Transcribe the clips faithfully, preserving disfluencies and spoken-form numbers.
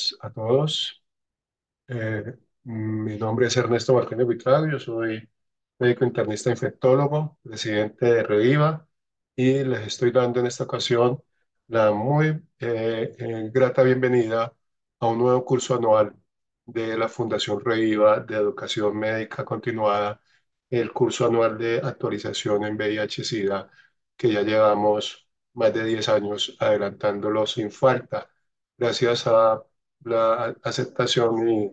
noches a todos. Eh, mi nombre es Ernesto Martínez Buitrago, yo soy médico internista infectólogo, presidente de Reviva, y les estoy dando en esta ocasión la muy eh, eh, grata bienvenida a un nuevo curso anual de la Fundación Reviva de Educación Médica Continuada, el curso anual de actualización en V I H-Sida, que ya llevamos más de diez años adelantándolo sin falta, gracias a la aceptación y,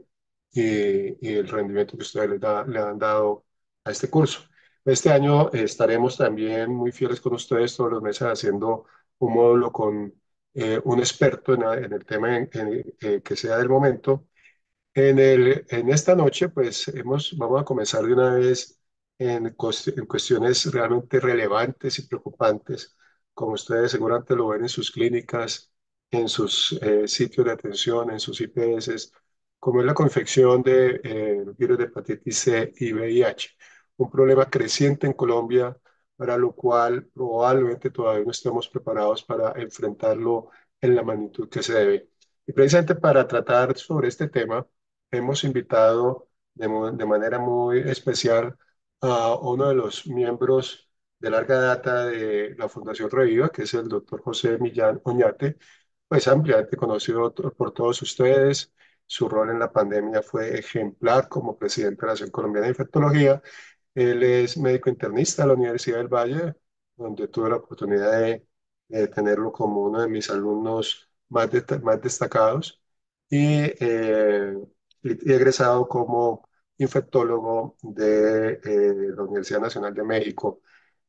y- y el rendimiento que ustedes le, da- le han dado a este curso. Este año eh, estaremos también muy fieles con ustedes todos los meses haciendo un módulo con eh, un experto en, en el tema en- en- eh, que sea del momento. En el, en esta noche, pues hemos, vamos a comenzar de una vez en, cuest- en cuestiones realmente relevantes y preocupantes, como ustedes seguramente lo ven en sus clínicas, en sus eh, sitios de atención, en sus I P S, como es la confección de eh, virus de hepatitis C y V I H, un problema creciente en Colombia, para lo cual probablemente todavía no estamos preparados para enfrentarlo en la magnitud que se debe. Y precisamente para tratar sobre este tema, hemos invitado de, mo- de manera muy especial a uno de los miembros de larga data de la Fundación Reviva, que es el doctor José Millán Oñate, pues ampliamente conocido to- por todos ustedes. Su rol en la pandemia fue ejemplar como presidente de la Asociación Colombiana de Infectología. Él es médico internista de la Universidad del Valle, donde tuve la oportunidad de, de tenerlo como uno de mis alumnos más, de- más destacados. Y eh, y egresado como infectólogo de eh, la Universidad Nacional de México,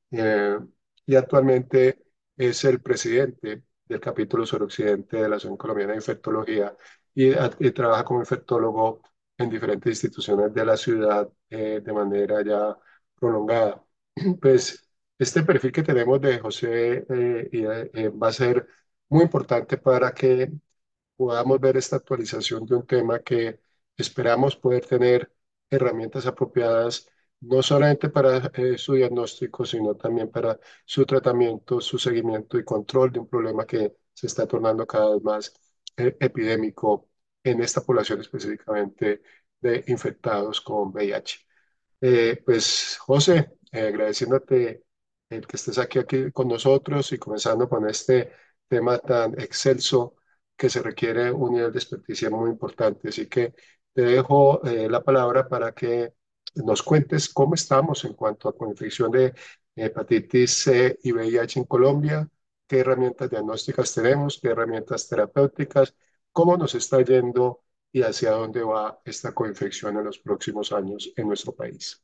eh, y actualmente es el presidente del capítulo suroccidente de la Asociación Colombiana de Infectología y, a- y trabaja como infectólogo en diferentes instituciones de la ciudad eh, de manera ya prolongada. Pues este perfil que tenemos de José eh, y, eh, va a ser muy importante para que podamos ver esta actualización de un tema que esperamos poder tener herramientas apropiadas, no solamente para eh, su diagnóstico, sino también para su tratamiento, su seguimiento y control de un problema que se está tornando cada vez más eh, epidémico en esta población específicamente de infectados con V I H. Eh, pues José, eh, agradeciéndote el que estés aquí, aquí con nosotros y comenzando con este tema tan excelso que se requiere un nivel de experticia muy importante. Así que te dejo eh, la palabra para que nos cuentes cómo estamos en cuanto a infección de hepatitis C y V I H en Colombia, qué herramientas diagnósticas tenemos, qué herramientas terapéuticas, cómo nos está yendo y hacia dónde va esta coinfección en los próximos años en nuestro país.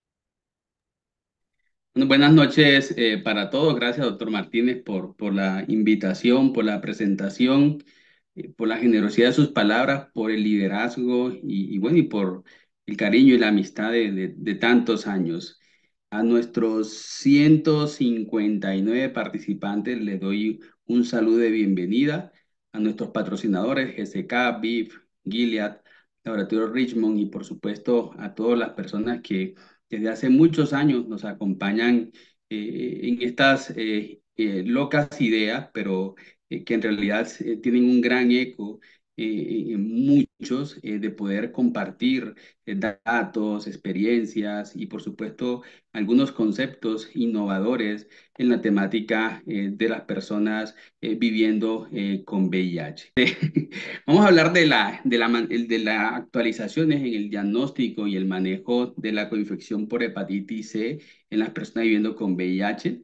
Bueno, buenas noches eh, para todos. Gracias, doctor Martínez, por, por la invitación, por la presentación, eh, por la generosidad de sus palabras, por el liderazgo y, y bueno, y por el cariño y la amistad de, de- de tantos años. A nuestros ciento cincuenta y nueve participantes les doy un saludo de bienvenida. A nuestros patrocinadores, G S K, B I F, Gilead, Laboratorio Richmond y por supuesto a todas las personas que desde hace muchos años nos acompañan eh, en estas eh, eh, locas ideas, pero eh, que en realidad eh, tienen un gran eco eh, en muchos eh, de poder compartir eh, datos, experiencias y por supuesto algunos conceptos innovadores en la temática eh, de las personas eh, viviendo eh, con V I H. Vamos a hablar de la, de la, man- de las actualizaciones en el diagnóstico y el manejo de la coinfección por hepatitis C en las personas viviendo con V I H.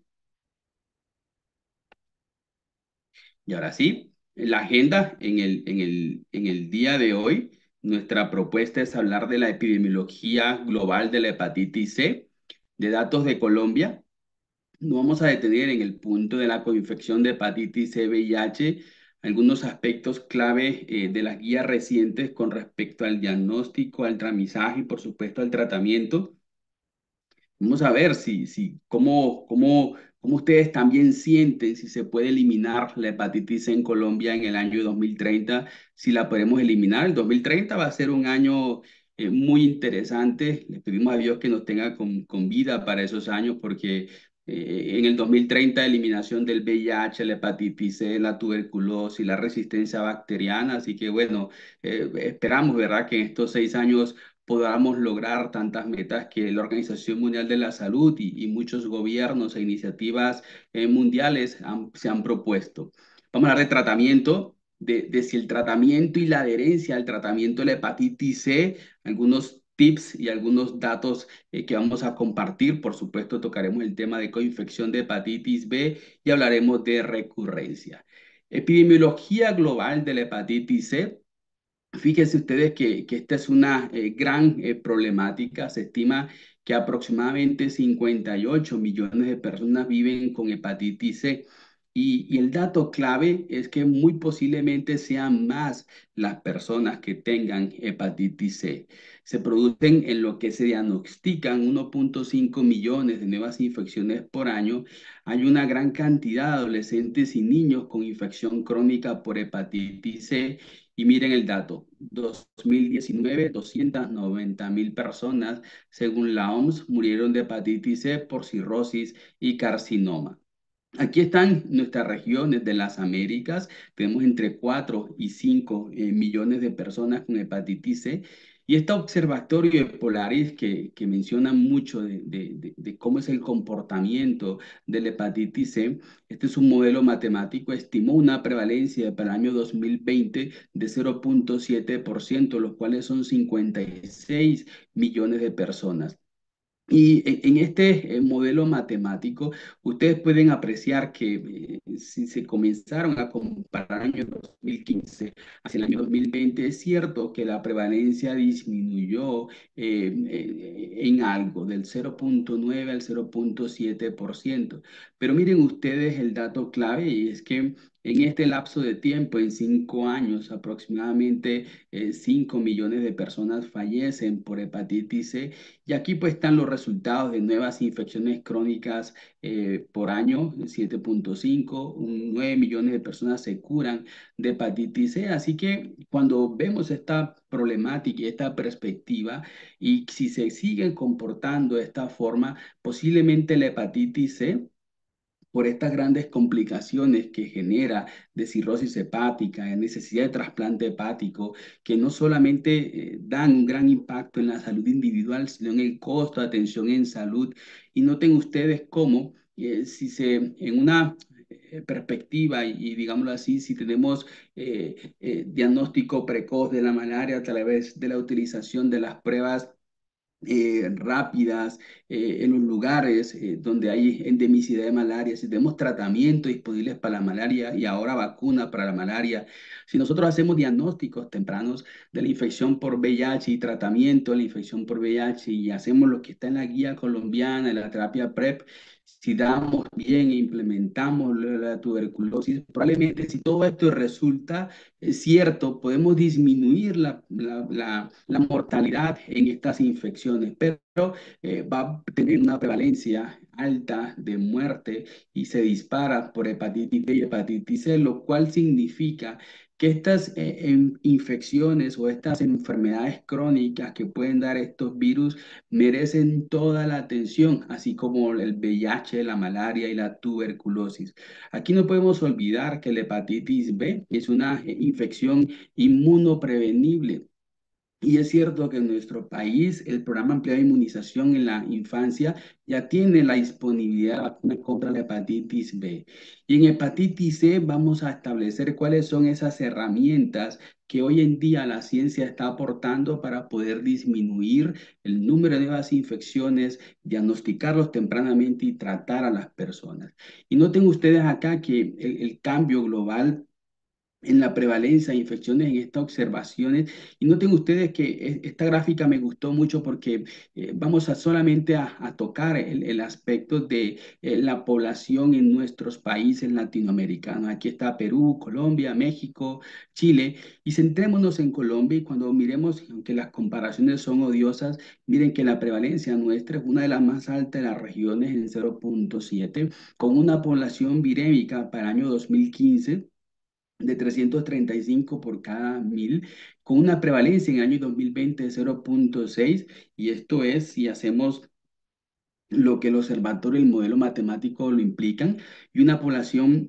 Y ahora sí, la agenda en el, en el, en el día de hoy, nuestra propuesta es hablar de la epidemiología global de la hepatitis C, de datos de Colombia. Nos vamos a detener en el punto de la coinfección de hepatitis C V I H, algunos aspectos clave eh, de las guías recientes con respecto al diagnóstico, al tramizaje y por supuesto al tratamiento. Vamos a ver si, si, cómo, cómo, cómo ustedes también sienten si se puede eliminar la hepatitis C en Colombia en el año dos mil treinta, si la podemos eliminar. El dos mil treinta va a ser un año eh, muy interesante. Le pedimos a Dios que nos tenga con, con vida para esos años porque eh, en el dos mil treinta, eliminación del V I H, la hepatitis C, la tuberculosis, la resistencia bacteriana. Así que bueno, eh, esperamos, ¿verdad?, que en estos seis años podamos lograr tantas metas que la Organización Mundial de la Salud y, y muchos gobiernos e iniciativas eh, mundiales han- se han propuesto. Vamos a hablar de tratamiento, de, de si el tratamiento y la adherencia al tratamiento de la hepatitis C, algunos tips y algunos datos eh, que vamos a compartir. Por supuesto, tocaremos el tema de coinfección de hepatitis B y hablaremos de recurrencia. Epidemiología global de la hepatitis C. Fíjense ustedes que, que esta es una eh, gran eh, problemática. Se estima que aproximadamente cincuenta y ocho millones de personas viven con hepatitis C. Y, y el dato clave es que muy posiblemente sean más las personas que tengan hepatitis C. Se producen en lo que se diagnostican uno punto cinco millones de nuevas infecciones por año. Hay una gran cantidad de adolescentes y niños con infección crónica por hepatitis C y miren el dato, dos mil diecinueve, doscientas noventa mil personas, según la O M S, murieron de hepatitis C por cirrosis y carcinoma. Aquí están nuestras regiones de las Américas. Tenemos entre cuatro y cinco eh, millones de personas con hepatitis C. Y este observatorio de Polaris que, que menciona mucho de, de- de- de cómo es el comportamiento de la hepatitis C, este es un modelo matemático, estimó una prevalencia para el año dos mil veinte de cero punto siete por ciento, los cuales son cincuenta y seis millones de personas. Y en en este eh, modelo matemático, ustedes pueden apreciar que eh, si se comenzaron a comparar el año dos mil quince hacia el año dos mil veinte, es cierto que la prevalencia disminuyó eh, eh, en algo, del cero punto nueve al cero punto siete por ciento. Pero miren ustedes el dato clave y es que en este lapso de tiempo, en cinco años, aproximadamente eh, cinco millones de personas fallecen por hepatitis C y aquí pues están los resultados de nuevas infecciones crónicas eh, por año, siete punto cinco, un nueve millones de personas se curan de hepatitis C. Así que cuando vemos esta problemática y esta perspectiva, y si se sigue comportando de esta forma, posiblemente la hepatitis C por estas grandes complicaciones que genera de cirrosis hepática, de necesidad de trasplante hepático, que no solamente eh, dan un gran impacto en la salud individual, sino en el costo de atención en salud. Y noten ustedes cómo, eh, si se, en una eh, perspectiva, y, y digámoslo así, si tenemos eh, eh, diagnóstico precoz de la malaria a través de la utilización de las pruebas eh, rápidas eh, en los lugares eh, donde hay endemicidad de malaria, si tenemos tratamientos disponibles para la malaria y ahora vacunas para la malaria, si nosotros hacemos diagnósticos tempranos de la infección por V I H y tratamiento de la infección por V I H y hacemos lo que está en la guía colombiana, en la terapia PrEP, si damos bien e implementamos la, la tuberculosis, probablemente si todo esto resulta es cierto, podemos disminuir la, la, la, la mortalidad en estas infecciones, pero eh, va a tener una prevalencia alta de muerte y se dispara por hepatitis B y hepatitis C, lo cual significa que estas eh, en- infecciones o estas enfermedades crónicas que pueden dar estos virus merecen toda la atención, así como el V I H, la malaria y la tuberculosis. Aquí no podemos olvidar que la hepatitis B es una eh, infección inmunoprevenible. Y es cierto que en nuestro país el programa ampliado de inmunización en la infancia ya tiene la disponibilidad de vacuna contra la hepatitis B. Y en hepatitis C vamos a establecer cuáles son esas herramientas que hoy en día la ciencia está aportando para poder disminuir el número de nuevas infecciones, diagnosticarlos tempranamente y tratar a las personas. Y noten ustedes acá que el, el cambio global en la prevalencia de infecciones en estas observaciones. Y noten ustedes que e- esta gráfica me gustó mucho porque eh, vamos a solamente a, a tocar el, el aspecto de eh, la población en nuestros países latinoamericanos. Aquí está Perú, Colombia, México, Chile. Y centrémonos en Colombia y cuando miremos, aunque las comparaciones son odiosas, miren que la prevalencia nuestra es una de las más altas de las regiones en cero punto siete, con una población virémica para el año dos mil quince de trescientos treinta y cinco por cada mil, con una prevalencia en el año dos mil veinte de cero punto seis, y esto es si hacemos lo que el observatorio, el modelo matemático lo implican, y una población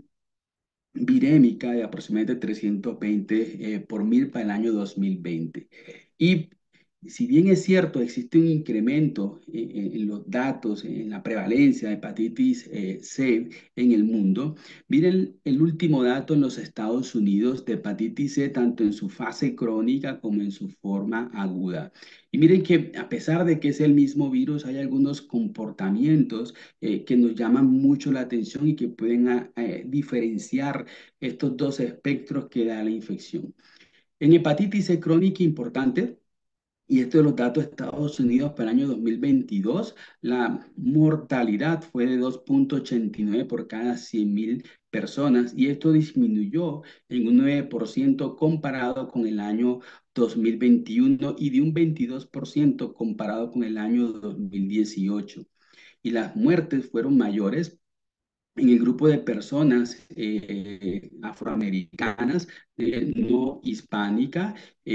virémica de aproximadamente trescientos veinte eh, por mil para el año dos mil veinte. Y si bien es cierto, existe un incremento eh, en, en los datos, en la prevalencia de hepatitis eh, C en el mundo, miren el último dato en los Estados Unidos de hepatitis C, tanto en su fase crónica como en su forma aguda. Y miren que a pesar de que es el mismo virus, hay algunos comportamientos eh, que nos llaman mucho la atención y que pueden a- eh, diferenciar estos dos espectros que da la infección. En hepatitis C crónica importante, y esto de los datos de Estados Unidos para el año dos mil veintidós, la mortalidad fue de dos punto ochenta y nueve por cada cien mil personas, y esto disminuyó en un nueve por ciento comparado con el año dos mil veintiuno y de un veintidós por ciento comparado con el año dos mil dieciocho. Y las muertes fueron mayores en el grupo de personas eh, afroamericanas, eh, no hispánica,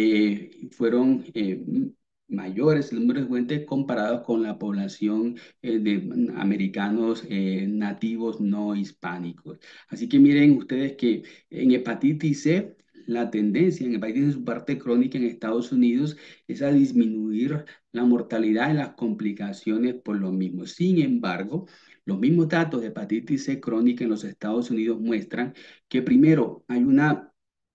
eh, fueron eh, mayores el número de muertes comparados con la población eh, de americanos eh, nativos no hispánicos. Así que miren ustedes que en hepatitis C, la tendencia en hepatitis en su parte crónica en Estados Unidos es a disminuir la mortalidad y las complicaciones por lo mismo. Sin embargo, los mismos datos de hepatitis C crónica en los Estados Unidos muestran que primero hay una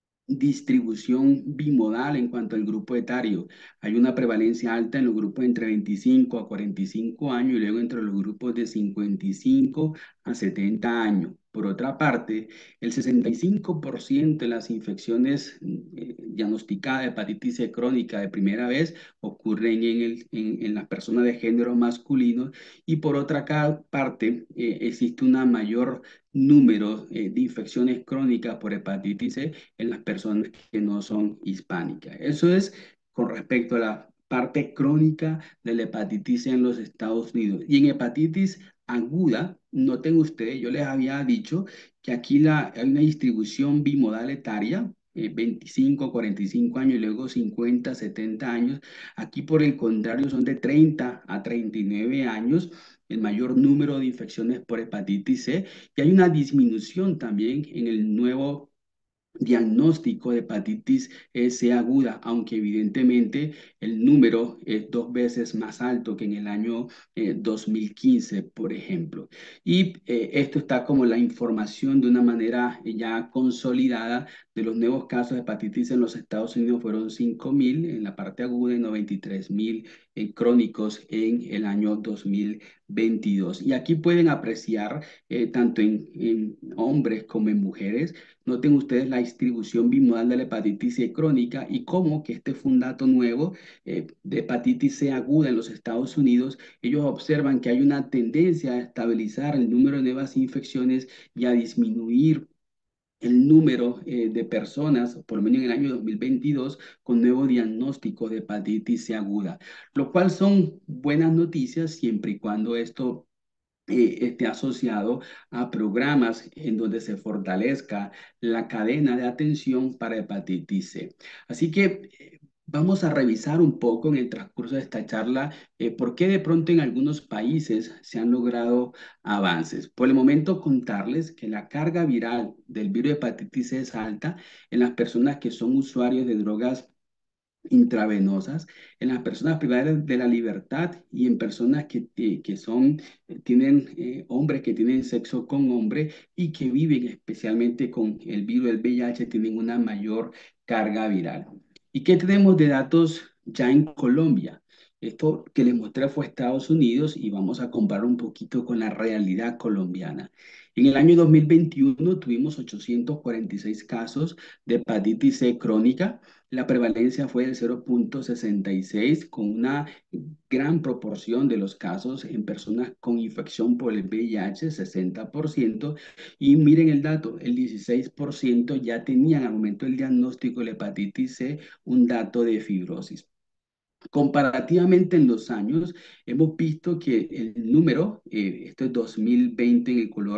distribución bimodal en cuanto al grupo etario. Hay una prevalencia alta en los grupos entre veinticinco a cuarenta y cinco años y luego entre los grupos de cincuenta y cinco a setenta años. Por otra parte, el sesenta y cinco por ciento de las infecciones eh, diagnosticadas de hepatitis C crónica de primera vez ocurren en, el, en, en las personas de género masculino, y por otra parte eh, existe una mayor número eh, de infecciones crónicas por hepatitis C en las personas que no son hispánicas. Eso es con respecto a la parte crónica de la hepatitis C en los Estados Unidos. Y en hepatitis aguda, noten ustedes, yo les había dicho que aquí la, hay una distribución bimodal etaria, eh, veinticinco, cuarenta y cinco años y luego cincuenta, setenta años. Aquí por el contrario son de treinta a treinta y nueve años el mayor número de infecciones por hepatitis C, y hay una disminución también en el nuevo diagnóstico de hepatitis C aguda, aunque evidentemente el número es dos veces más alto que en el año eh, dos mil quince, por ejemplo. Y eh, esto está como la información de una manera ya consolidada de los nuevos casos de hepatitis en los Estados Unidos. Fueron cinco mil en la parte aguda y noventa y tres mil en crónicos en el año dos mil veintidós. Y aquí pueden apreciar eh, tanto en, en hombres como en mujeres. Noten ustedes la distribución bimodal de la hepatitis C crónica y cómo que este fue un dato nuevo eh, de hepatitis C aguda en los Estados Unidos. Ellos observan que hay una tendencia a estabilizar el número de nuevas infecciones y a disminuir el número eh, de personas, por lo menos en el año dos mil veintidós, con nuevo diagnóstico de hepatitis C aguda, lo cual son buenas noticias siempre y cuando esto eh, esté asociado a programas en donde se fortalezca la cadena de atención para hepatitis C. Así que eh, vamos a revisar un poco en el transcurso de esta charla eh, por qué de pronto en algunos países se han logrado avances. Por el momento contarles que la carga viral del virus de hepatitis C es alta en las personas que son usuarios de drogas intravenosas, en las personas privadas de la libertad y en personas que, que, que son, eh, tienen eh, hombres que tienen sexo con hombres y que viven especialmente con el virus del V I H, tienen una mayor carga viral. ¿Y qué tenemos de datos ya en Colombia? Esto que les mostré fue Estados Unidos y vamos a comparar un poquito con la realidad colombiana. En el año dos mil veintiuno tuvimos ochocientos cuarenta y seis casos de hepatitis C crónica. La prevalencia fue del cero punto sesenta y seis, con una gran proporción de los casos en personas con infección por el V I H, sesenta por ciento. Y miren el dato, el dieciséis por ciento ya tenían al momento del diagnóstico de la hepatitis C un dato de fibrosis. Comparativamente en los años, hemos visto que el número, eh, esto es dos mil veinte en el color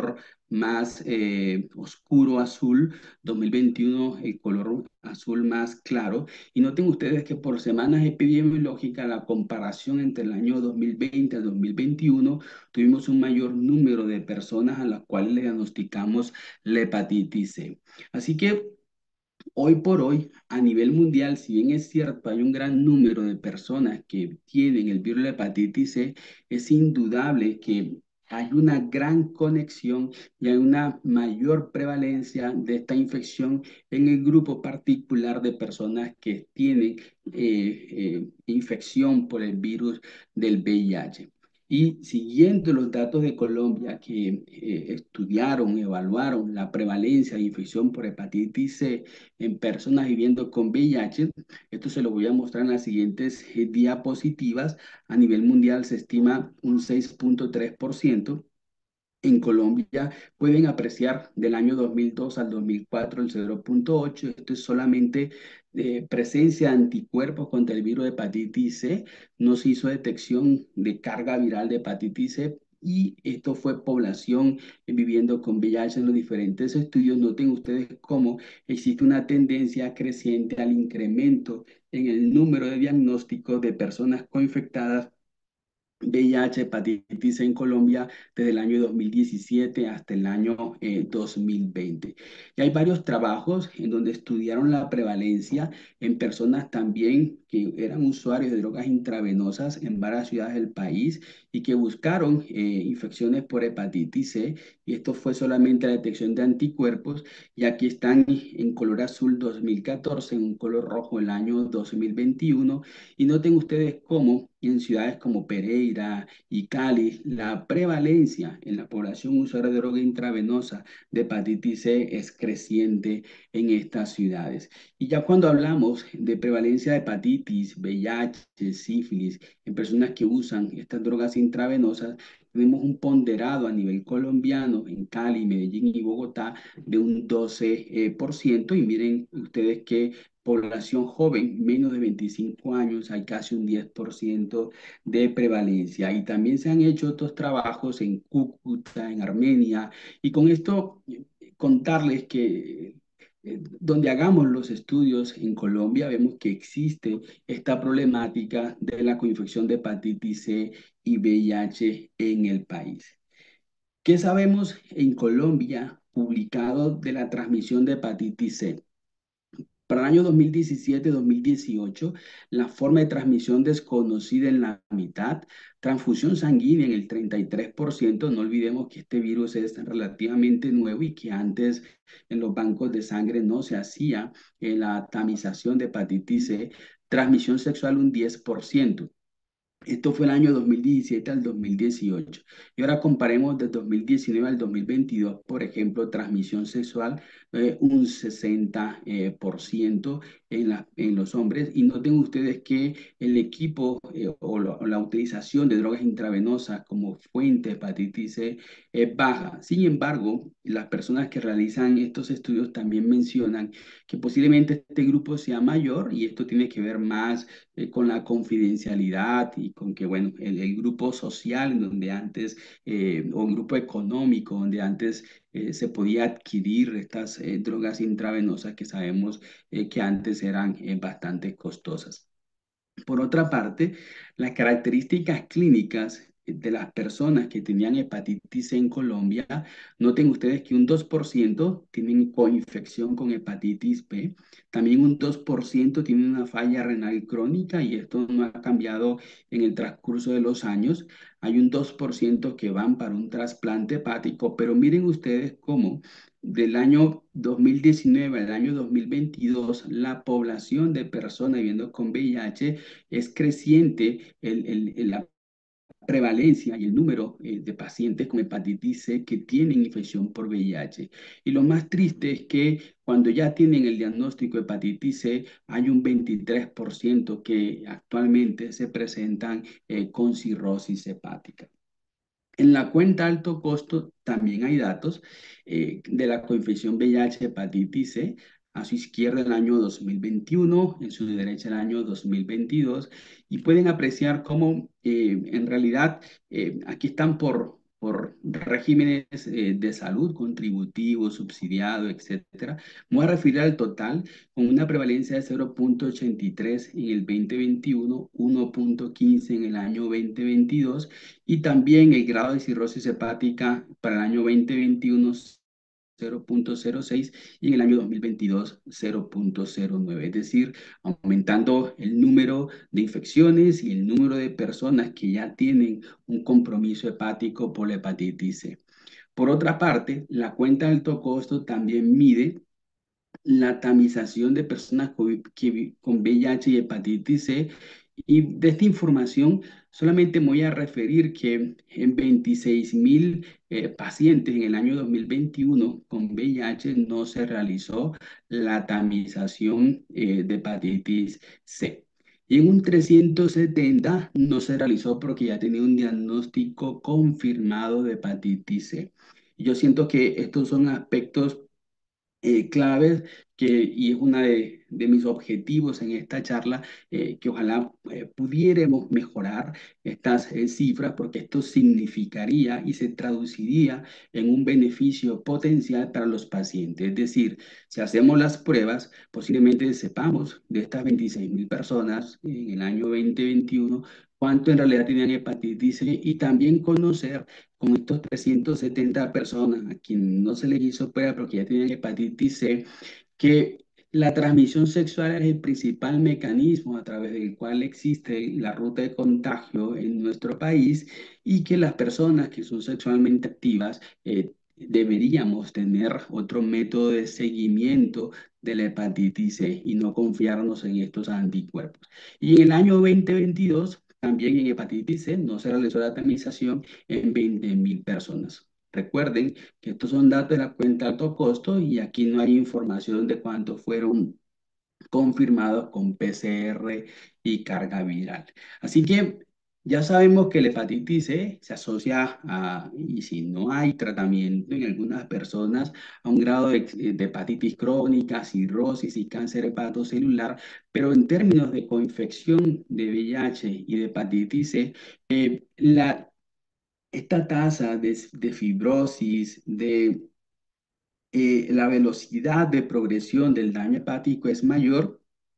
más eh, oscuro azul, dos mil veintiuno el color azul más claro. Y noten ustedes que por semanas epidemiológicas, la comparación entre el año dos mil veinte al dos mil veintiuno, tuvimos un mayor número de personas a las cuales le diagnosticamos la hepatitis C. Así que hoy por hoy, a nivel mundial, si bien es cierto, hay un gran número de personas que tienen el virus de la hepatitis C, es indudable que hay una gran conexión y hay una mayor prevalencia de esta infección en el grupo particular de personas que tienen eh, eh, infección por el virus del V I H. Y siguiendo los datos de Colombia que eh, estudiaron, evaluaron la prevalencia de infección por hepatitis C en personas viviendo con V I H. Esto se lo voy a mostrar en las siguientes eh, diapositivas. A nivel mundial se estima un seis punto tres por ciento. En Colombia pueden apreciar del año dos mil dos al dos mil cuatro el cero punto ocho. Esto es solamente eh, presencia de anticuerpos contra el virus de hepatitis C. No se hizo detección de carga viral de hepatitis C. Y esto fue población eh, viviendo con V I H en los diferentes estudios. Noten ustedes cómo existe una tendencia creciente al incremento en el número de diagnósticos de personas coinfectadas V I H, hepatitis C en Colombia desde el año dos mil diecisiete hasta el año eh, dos mil veinte. Y hay varios trabajos en donde estudiaron la prevalencia en personas también que eran usuarios de drogas intravenosas en varias ciudades del país y que buscaron eh, infecciones por hepatitis C. Y esto fue solamente la detección de anticuerpos. Y aquí están en color azul dos mil catorce, en un color rojo el año dos mil veintiuno. Y noten ustedes cómo en ciudades como Pereira y Cali, la prevalencia en la población usuaria de droga intravenosa de hepatitis C es creciente en estas ciudades. Y ya cuando hablamos de prevalencia de hepatitis, V I H, sífilis, en personas que usan estas drogas intravenosas, tenemos un ponderado a nivel colombiano en Cali, Medellín y Bogotá de un doce eh, por ciento. Y miren ustedes que población joven, menos de veinticinco años, hay casi un diez por ciento de prevalencia. Y también se han hecho otros trabajos en Cúcuta, en Armenia. Y con esto eh, contarles que eh, donde hagamos los estudios en Colombia, vemos que existe esta problemática de la coinfección de hepatitis C y V I H en el país. ¿Qué sabemos en Colombia publicado de la transmisión de hepatitis C? Para el año dos mil diecisiete-dos mil dieciocho, la forma de transmisión desconocida en la mitad, transfusión sanguínea en el treinta y tres por ciento. No olvidemos que este virus es relativamente nuevo y que antes en los bancos de sangre no se hacía eh, la tamización de hepatitis C. Transmisión sexual un diez por ciento. Esto fue el año dos mil diecisiete al dos mil dieciocho. Y ahora comparemos del dos mil diecinueve al dos mil veintidós, por ejemplo, transmisión sexual, eh, un sesenta eh, por ciento en, la- en los hombres. Y noten ustedes que el equipo eh, o, la o la utilización de drogas intravenosas como fuente de hepatitis C es baja. Sin embargo, las personas que realizan estos estudios también mencionan que posiblemente este grupo sea mayor y esto tiene que ver más eh, con la confidencialidad y con que, bueno, el, el grupo social en donde antes, eh, o un grupo económico donde antes eh, se podía adquirir estas eh, drogas intravenosas que sabemos eh, que antes eran eh, bastante costosas. Por otra parte, las características clínicas de las personas que tenían hepatitis C en Colombia, noten ustedes que un dos por ciento tienen coinfección con hepatitis B, también un dos por ciento tienen una falla renal crónica y esto no ha cambiado en el transcurso de los años. Hay un dos por ciento que van para un trasplante hepático, pero miren ustedes cómo del año dos mil diecinueve al año dos mil veintidós, la población de personas viviendo con V I H es creciente el, el- el- la prevalencia y el número eh, de pacientes con hepatitis C que tienen infección por V I H. Y lo más triste es que cuando ya tienen el diagnóstico de hepatitis C, hay un veintitrés por ciento que actualmente se presentan eh, con cirrosis hepática. En la cuenta alto costo también hay datos eh, de la coinfección V I H hepatitis C. A su izquierda el año dos mil veintiuno, en su derecha el año dos mil veintidós, y pueden apreciar cómo eh, en realidad eh, aquí están por, por regímenes eh, de salud contributivo, subsidiado, etcétera. Me voy a referir al total con una prevalencia de cero punto ochenta y tres en el dos mil veintiuno, uno punto quince en el año dos mil veintidós y también el grado de cirrosis hepática para el año dos mil veintiuno cero punto cero seis y en el año dos mil veintidós cero punto cero nueve, es decir, aumentando el número de infecciones y el número de personas que ya tienen un compromiso hepático por la hepatitis C. Por otra parte, la cuenta de alto costo también mide la tamización de personas con, que- con V I H y hepatitis C. Y de esta información solamente me voy a referir que en veintiséis mil eh, pacientes en el año dos mil veintiuno con V I H no se realizó la tamización eh, de hepatitis C. Y en un trescientos setenta no se realizó porque ya tenía un diagnóstico confirmado de hepatitis C. Y yo siento que estos son aspectos eh, claves que, y es uno de, de mis objetivos en esta charla, eh, que ojalá eh, pudiéramos mejorar estas eh, cifras porque esto significaría y se traduciría en un beneficio potencial para los pacientes. Es decir, si hacemos las pruebas, posiblemente sepamos de estas veintiséis mil personas en el año dos mil veintiuno cuánto en realidad tenían hepatitis C y también conocer con estos trescientas setenta personas a quienes no se les hizo prueba porque ya tenían hepatitis C, que la transmisión sexual es el principal mecanismo a través del cual existe la ruta de contagio en nuestro país y que las personas que son sexualmente activas eh, deberíamos tener otro método de seguimiento de la hepatitis C y no confiarnos en estos anticuerpos. Y en el año dos mil veintidós, también en hepatitis C, no se realizó la tamización en veinte mil personas. Recuerden que estos son datos de la cuenta alto costo y aquí no hay información de cuántos fueron confirmados con P C R y carga viral. Así que ya sabemos que la hepatitis C se asocia a, y si no hay tratamiento en algunas personas, a un grado de, de hepatitis crónica, cirrosis y cáncer hepatocelular, pero en términos de coinfección de V I H y de hepatitis C, eh, la esta tasa de, de fibrosis, de eh, la velocidad de progresión del daño hepático es mayor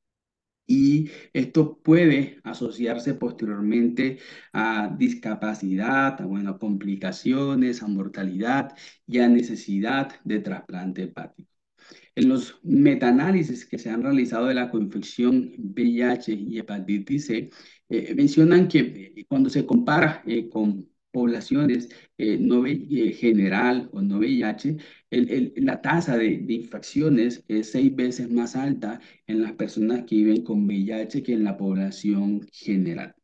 y esto puede asociarse posteriormente a discapacidad, a bueno, complicaciones, a mortalidad y a necesidad de trasplante hepático. En los metaanálisis que se han realizado de la coinfección V I H y hepatitis C, eh, mencionan que eh, cuando se compara eh, con poblaciones eh, no V- eh, general o no V I H, el- el- la tasa de, de infecciones es seis veces más alta en las personas que viven con V I H que en la población general.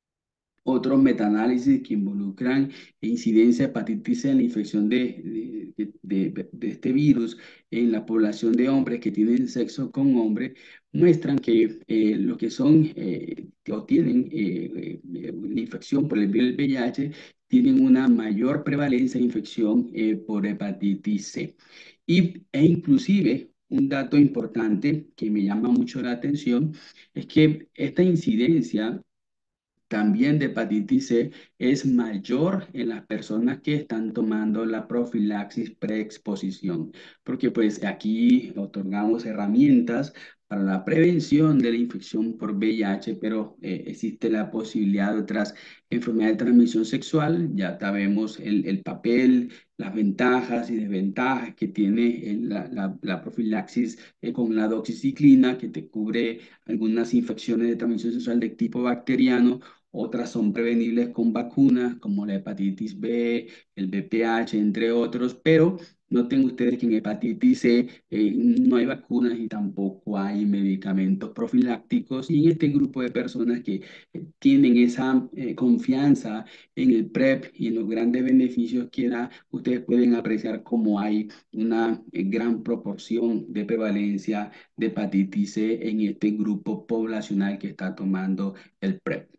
Otros metaanálisis que involucran incidencia de hepatitis C en la infección de, de, de- de- de este virus en la población de hombres que tienen sexo con hombres muestran que eh, los que son eh, o tienen eh, eh, la infección por el virus del V I H tienen una mayor prevalencia de infección eh, por hepatitis C. Y, e inclusive un dato importante que me llama mucho la atención es que esta incidencia también de hepatitis C es mayor en las personas que están tomando la profilaxis preexposición, porque pues aquí otorgamos herramientas para la prevención de la infección por V I H, pero eh, existe la posibilidad de otras enfermedades de transmisión sexual. Ya sabemos el, el papel, las ventajas y desventajas que tiene el- la, la- la profilaxis eh, con la doxiciclina, que te cubre algunas infecciones de transmisión sexual de tipo bacteriano. Otras son prevenibles con vacunas, como la hepatitis B, el V P H, entre otros, pero noten ustedes que en hepatitis C eh, no hay vacunas y tampoco hay medicamentos profilácticos. Y en este grupo de personas que eh, tienen esa eh, confianza en el PrEP y en los grandes beneficios que da, ustedes pueden apreciar cómo hay una eh, gran proporción de prevalencia de hepatitis C en este grupo poblacional que está tomando el PrEP.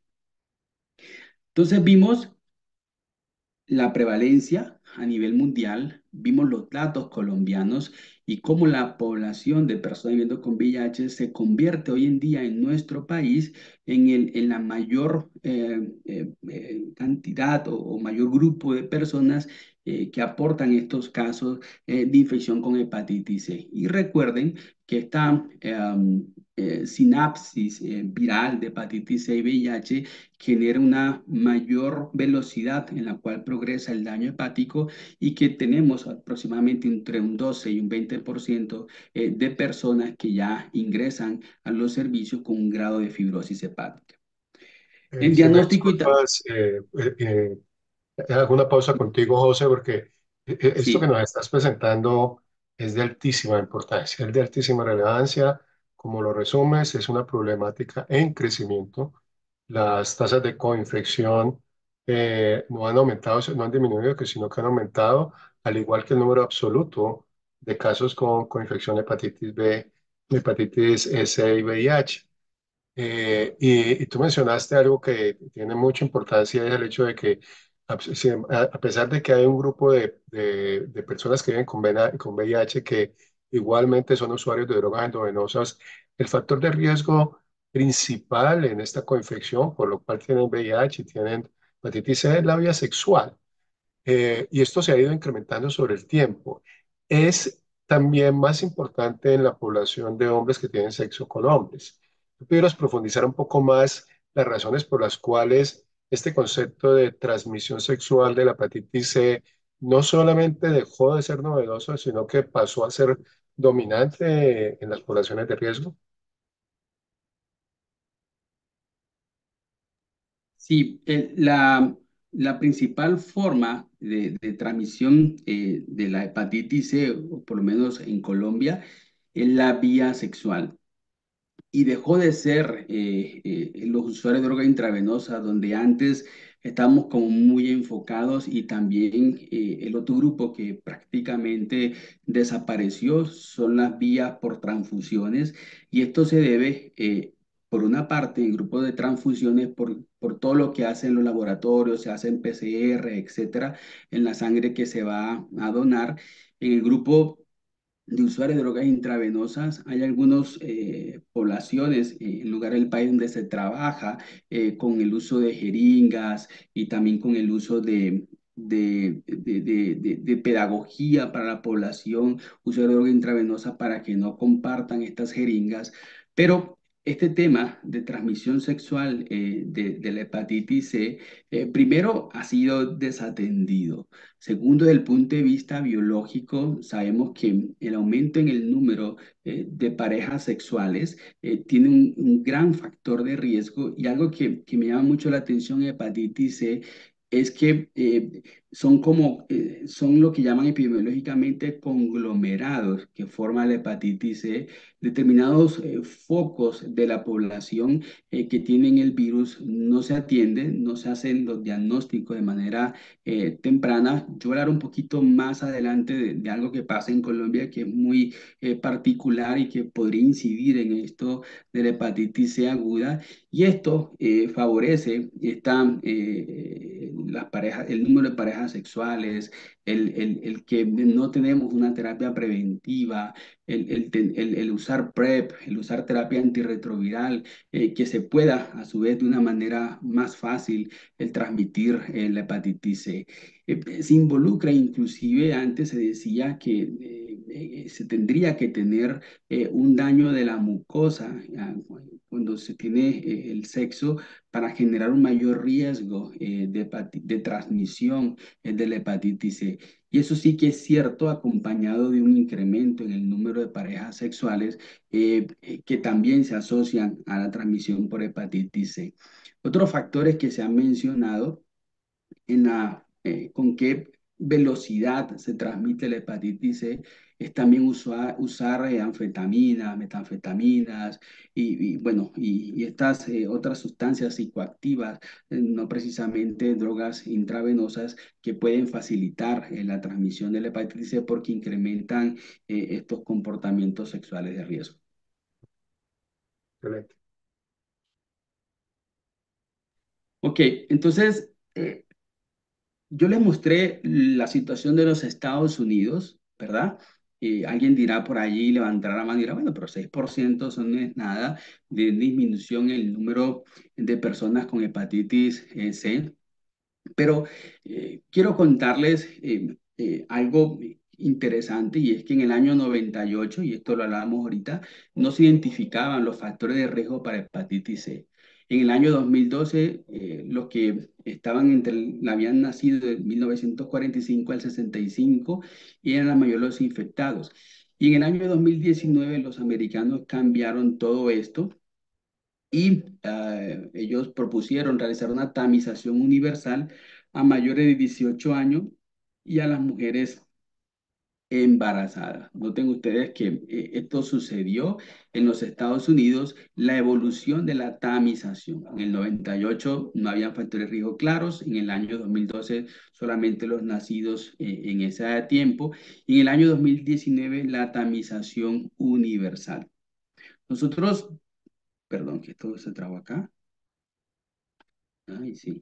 Entonces vimos la prevalencia a nivel mundial, vimos los datos colombianos y cómo la población de personas viviendo con V I H se convierte hoy en día en nuestro país en, el, en la mayor eh, eh, eh, cantidad o, o, mayor grupo de personas eh, que aportan estos casos eh, de infección con hepatitis C. Y recuerden que esta eh, eh, sinapsis eh, viral de hepatitis C y V I H genera una mayor velocidad en la cual progresa el daño hepático y que tenemos aproximadamente entre un doce y un veinte por ciento eh, de personas que ya ingresan a los servicios con un grado de fibrosis hepática. Eh, El si me diagnóstico y ta- disculpas, eh, eh, eh, hago una pausa contigo, José, porque eh, eh, esto que sí, nos estás presentando es de altísima importancia, es de altísima relevancia. Como lo resumes, es una problemática en crecimiento. Las tasas de coinfección eh, no han aumentado, no han disminuido, que sino que han aumentado, al igual que el número absoluto de casos con, con infección de hepatitis B, hepatitis C y V I H. Eh, y, y tú mencionaste algo que tiene mucha importancia, es el hecho de que a, si- a- a pesar de que hay un grupo de, de- de personas que viven con, V I H con V I H que igualmente son usuarios de drogas endovenosas, el factor de riesgo principal en esta coinfección, por lo cual tienen V I H y tienen hepatitis C, es la vía sexual. Eh, y esto se ha ido incrementando sobre el tiempo. Es también más importante en la población de hombres que tienen sexo con hombres. ¿Tú pudieras profundizar un poco más las razones por las cuales este concepto de transmisión sexual de la hepatitis C no solamente dejó de ser novedoso, sino que pasó a ser dominante en las poblaciones de riesgo? sí, el- la, la principal forma de, de transmisión eh, de la hepatitis C, o por lo menos en Colombia, es la vía sexual. Y dejó de ser eh, eh, los usuarios de droga intravenosa, donde antes estábamos como muy enfocados y también eh, el otro grupo que prácticamente desapareció son las vías por transfusiones y esto se debe, eh, por una parte, el grupo de transfusiones por, por todo lo que hacen los laboratorios, se hacen P C R, etcétera, en la sangre que se va a donar. En el grupo de usuarios de drogas intravenosas. Hay algunas eh, poblaciones eh, en lugares del país donde se trabaja eh, con el uso de jeringas y también con el uso de, de, de, de- de- de pedagogía para la población usuaria de droga intravenosa para que no compartan estas jeringas. Pero este tema de transmisión sexual eh, de, de la hepatitis C, eh, primero ha sido desatendido. Segundo, desde el punto de vista biológico, sabemos que el aumento en el número eh, de parejas sexuales eh, tiene un, un gran factor de riesgo y algo que, que me llama mucho la atención en hepatitis C es que eh, son como, eh, son lo que llaman epidemiológicamente conglomerados que forma la hepatitis C, determinados eh, focos de la población eh, que tienen el virus no se atienden, no se hacen los diagnósticos de manera eh, temprana. Yo voy a hablar un poquito más adelante de, de algo que pasa en Colombia que es muy eh, particular y que podría incidir en esto de la hepatitis C aguda. Y esto eh, favorece esta, eh, las parejas, el número de parejas sexuales, el, el, el que no tenemos una terapia preventiva, el, el, ten- el- el usar PrEP, el usar terapia antirretroviral, eh, que se pueda a su vez de una manera más fácil el transmitir eh, la hepatitis C. Eh, se involucra, inclusive antes se decía que eh, eh, se tendría que tener eh, un daño de la mucosa ah, cuando se tiene eh, el sexo para generar un mayor riesgo eh, de, hepati- de transmisión eh, de la hepatitis C. Y eso sí que es cierto, acompañado de un incremento en el número de parejas sexuales eh, eh, que también se asocian a la transmisión por hepatitis C. Otros factores que se han mencionado en la, eh, con qué velocidad se transmite la hepatitis C es también usar, usar eh, anfetaminas, metanfetaminas y, y, bueno, y, y estas eh, otras sustancias psicoactivas, eh, no precisamente drogas intravenosas que pueden facilitar eh, la transmisión de la hepatitis C porque incrementan eh, estos comportamientos sexuales de riesgo. Excelente. Ok, entonces, eh, yo les mostré la situación de los Estados Unidos, ¿verdad? Eh, alguien dirá por allí, levantará la mano y dirá, bueno, pero seis por ciento eso no es nada de disminución en el número de personas con hepatitis eh, C. Pero eh, quiero contarles eh, eh, algo interesante, y es que en el año noventa y ocho, y esto lo hablábamos ahorita, no se identificaban los factores de riesgo para hepatitis C. En el año dos mil doce, eh, los que estaban entre, el- habían nacido de mil novecientos cuarenta y cinco al sesenta y cinco y eran la mayoría de los infectados. Y en el año dos mil diecinueve los americanos cambiaron todo esto y eh, ellos propusieron realizar una tamización universal a mayores de dieciocho años y a las mujeres embarazadas. Noten ustedes que eh, esto sucedió en los Estados Unidos, la evolución de la tamización. En el noventa y ocho no había factores de riesgo claros, en el año dos mil doce solamente los nacidos eh, en ese tiempo, y en el año dos mil diecinueve la tamización universal. Nosotros, perdón, que esto se trabó acá. Ay, sí.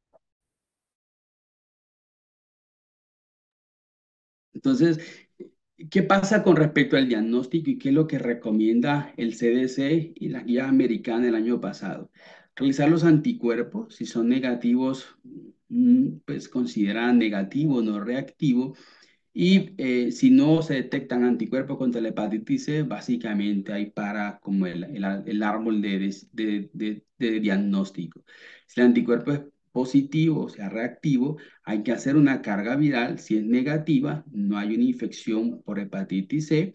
Entonces, ¿qué pasa con respecto al diagnóstico y qué es lo que recomienda el C D C y la guía americana el año pasado? Realizar los anticuerpos, si son negativos, mm, pues considera negativo, no reactivo. Y eh, si no se detectan anticuerpos contra la hepatitis C, básicamente hay para como el, el, el árbol de, de, de, de diagnóstico. Si el anticuerpo es positivo, o sea, reactivo, hay que hacer una carga viral. Si es negativa, no hay una infección por hepatitis C.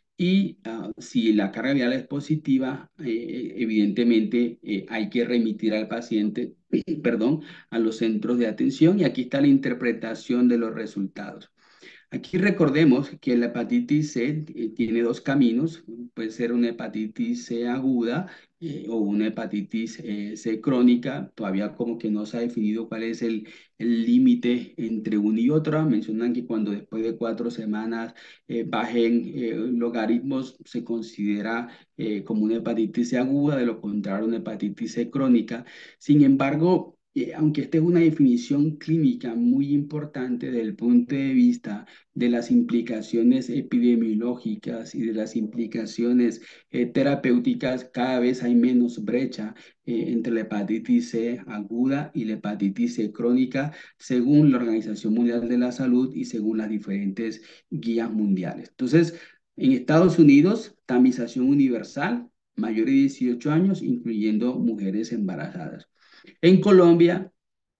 Y uh, si la carga viral es positiva, eh, evidentemente eh, hay que remitir al paciente, perdón, a los centros de atención. Y aquí está la interpretación de los resultados. Aquí recordemos que la hepatitis C eh, tiene dos caminos, puede ser una hepatitis C aguda eh, o una hepatitis eh, C crónica. Todavía como que no se ha definido cuál es el el límite entre una y otra. Mencionan que cuando después de cuatro semanas eh, bajen eh, logaritmos se considera eh, como una hepatitis C aguda, de lo contrario una hepatitis C crónica. Sin embargo, eh, aunque esta es una definición clínica muy importante desde el punto de vista de las implicaciones epidemiológicas y de las implicaciones eh, terapéuticas, cada vez hay menos brecha eh, entre la hepatitis C aguda y la hepatitis C crónica, según la Organización Mundial de la Salud y según las diferentes guías mundiales. Entonces, en Estados Unidos, tamización universal, mayores de dieciocho años, incluyendo mujeres embarazadas. En Colombia,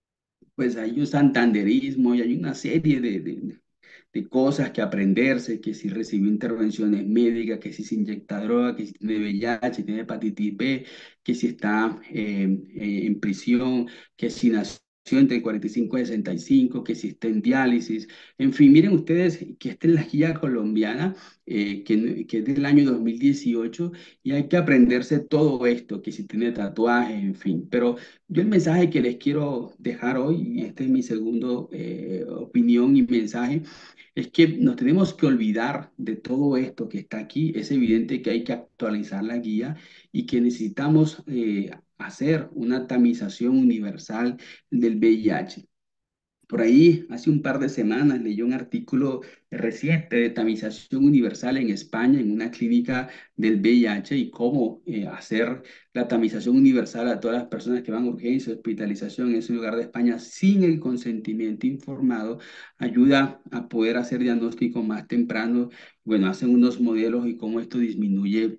pues hay un santanderismo y hay una serie de, de, de cosas que aprenderse, que si recibió intervenciones médicas, que si se inyecta droga, que si tiene V I H, si tiene hepatitis B, que si está eh, eh, en prisión, que si nació entre cuarenta y cinco y sesenta y cinco, que si está en diálisis. En fin, miren ustedes que esta es la guía colombiana, eh, que, que es del año dos mil dieciocho, y hay que aprenderse todo esto, que si tiene tatuajes, en fin. Pero yo el mensaje que les quiero dejar hoy, y este es mi segundo eh, opinión y mensaje, es que nos tenemos que olvidar de todo esto que está aquí. Es evidente que hay que actualizar la guía y que necesitamos eh, hacer una tamización universal del V I H. Por ahí, hace un par de semanas, leí un artículo reciente de tamización universal en España, en una clínica del V I H, y cómo eh, hacer la tamización universal a todas las personas que van a urgencia, hospitalización en ese lugar de España sin el consentimiento informado, ayuda a poder hacer diagnóstico más temprano. Bueno, hacen unos modelos y cómo esto disminuye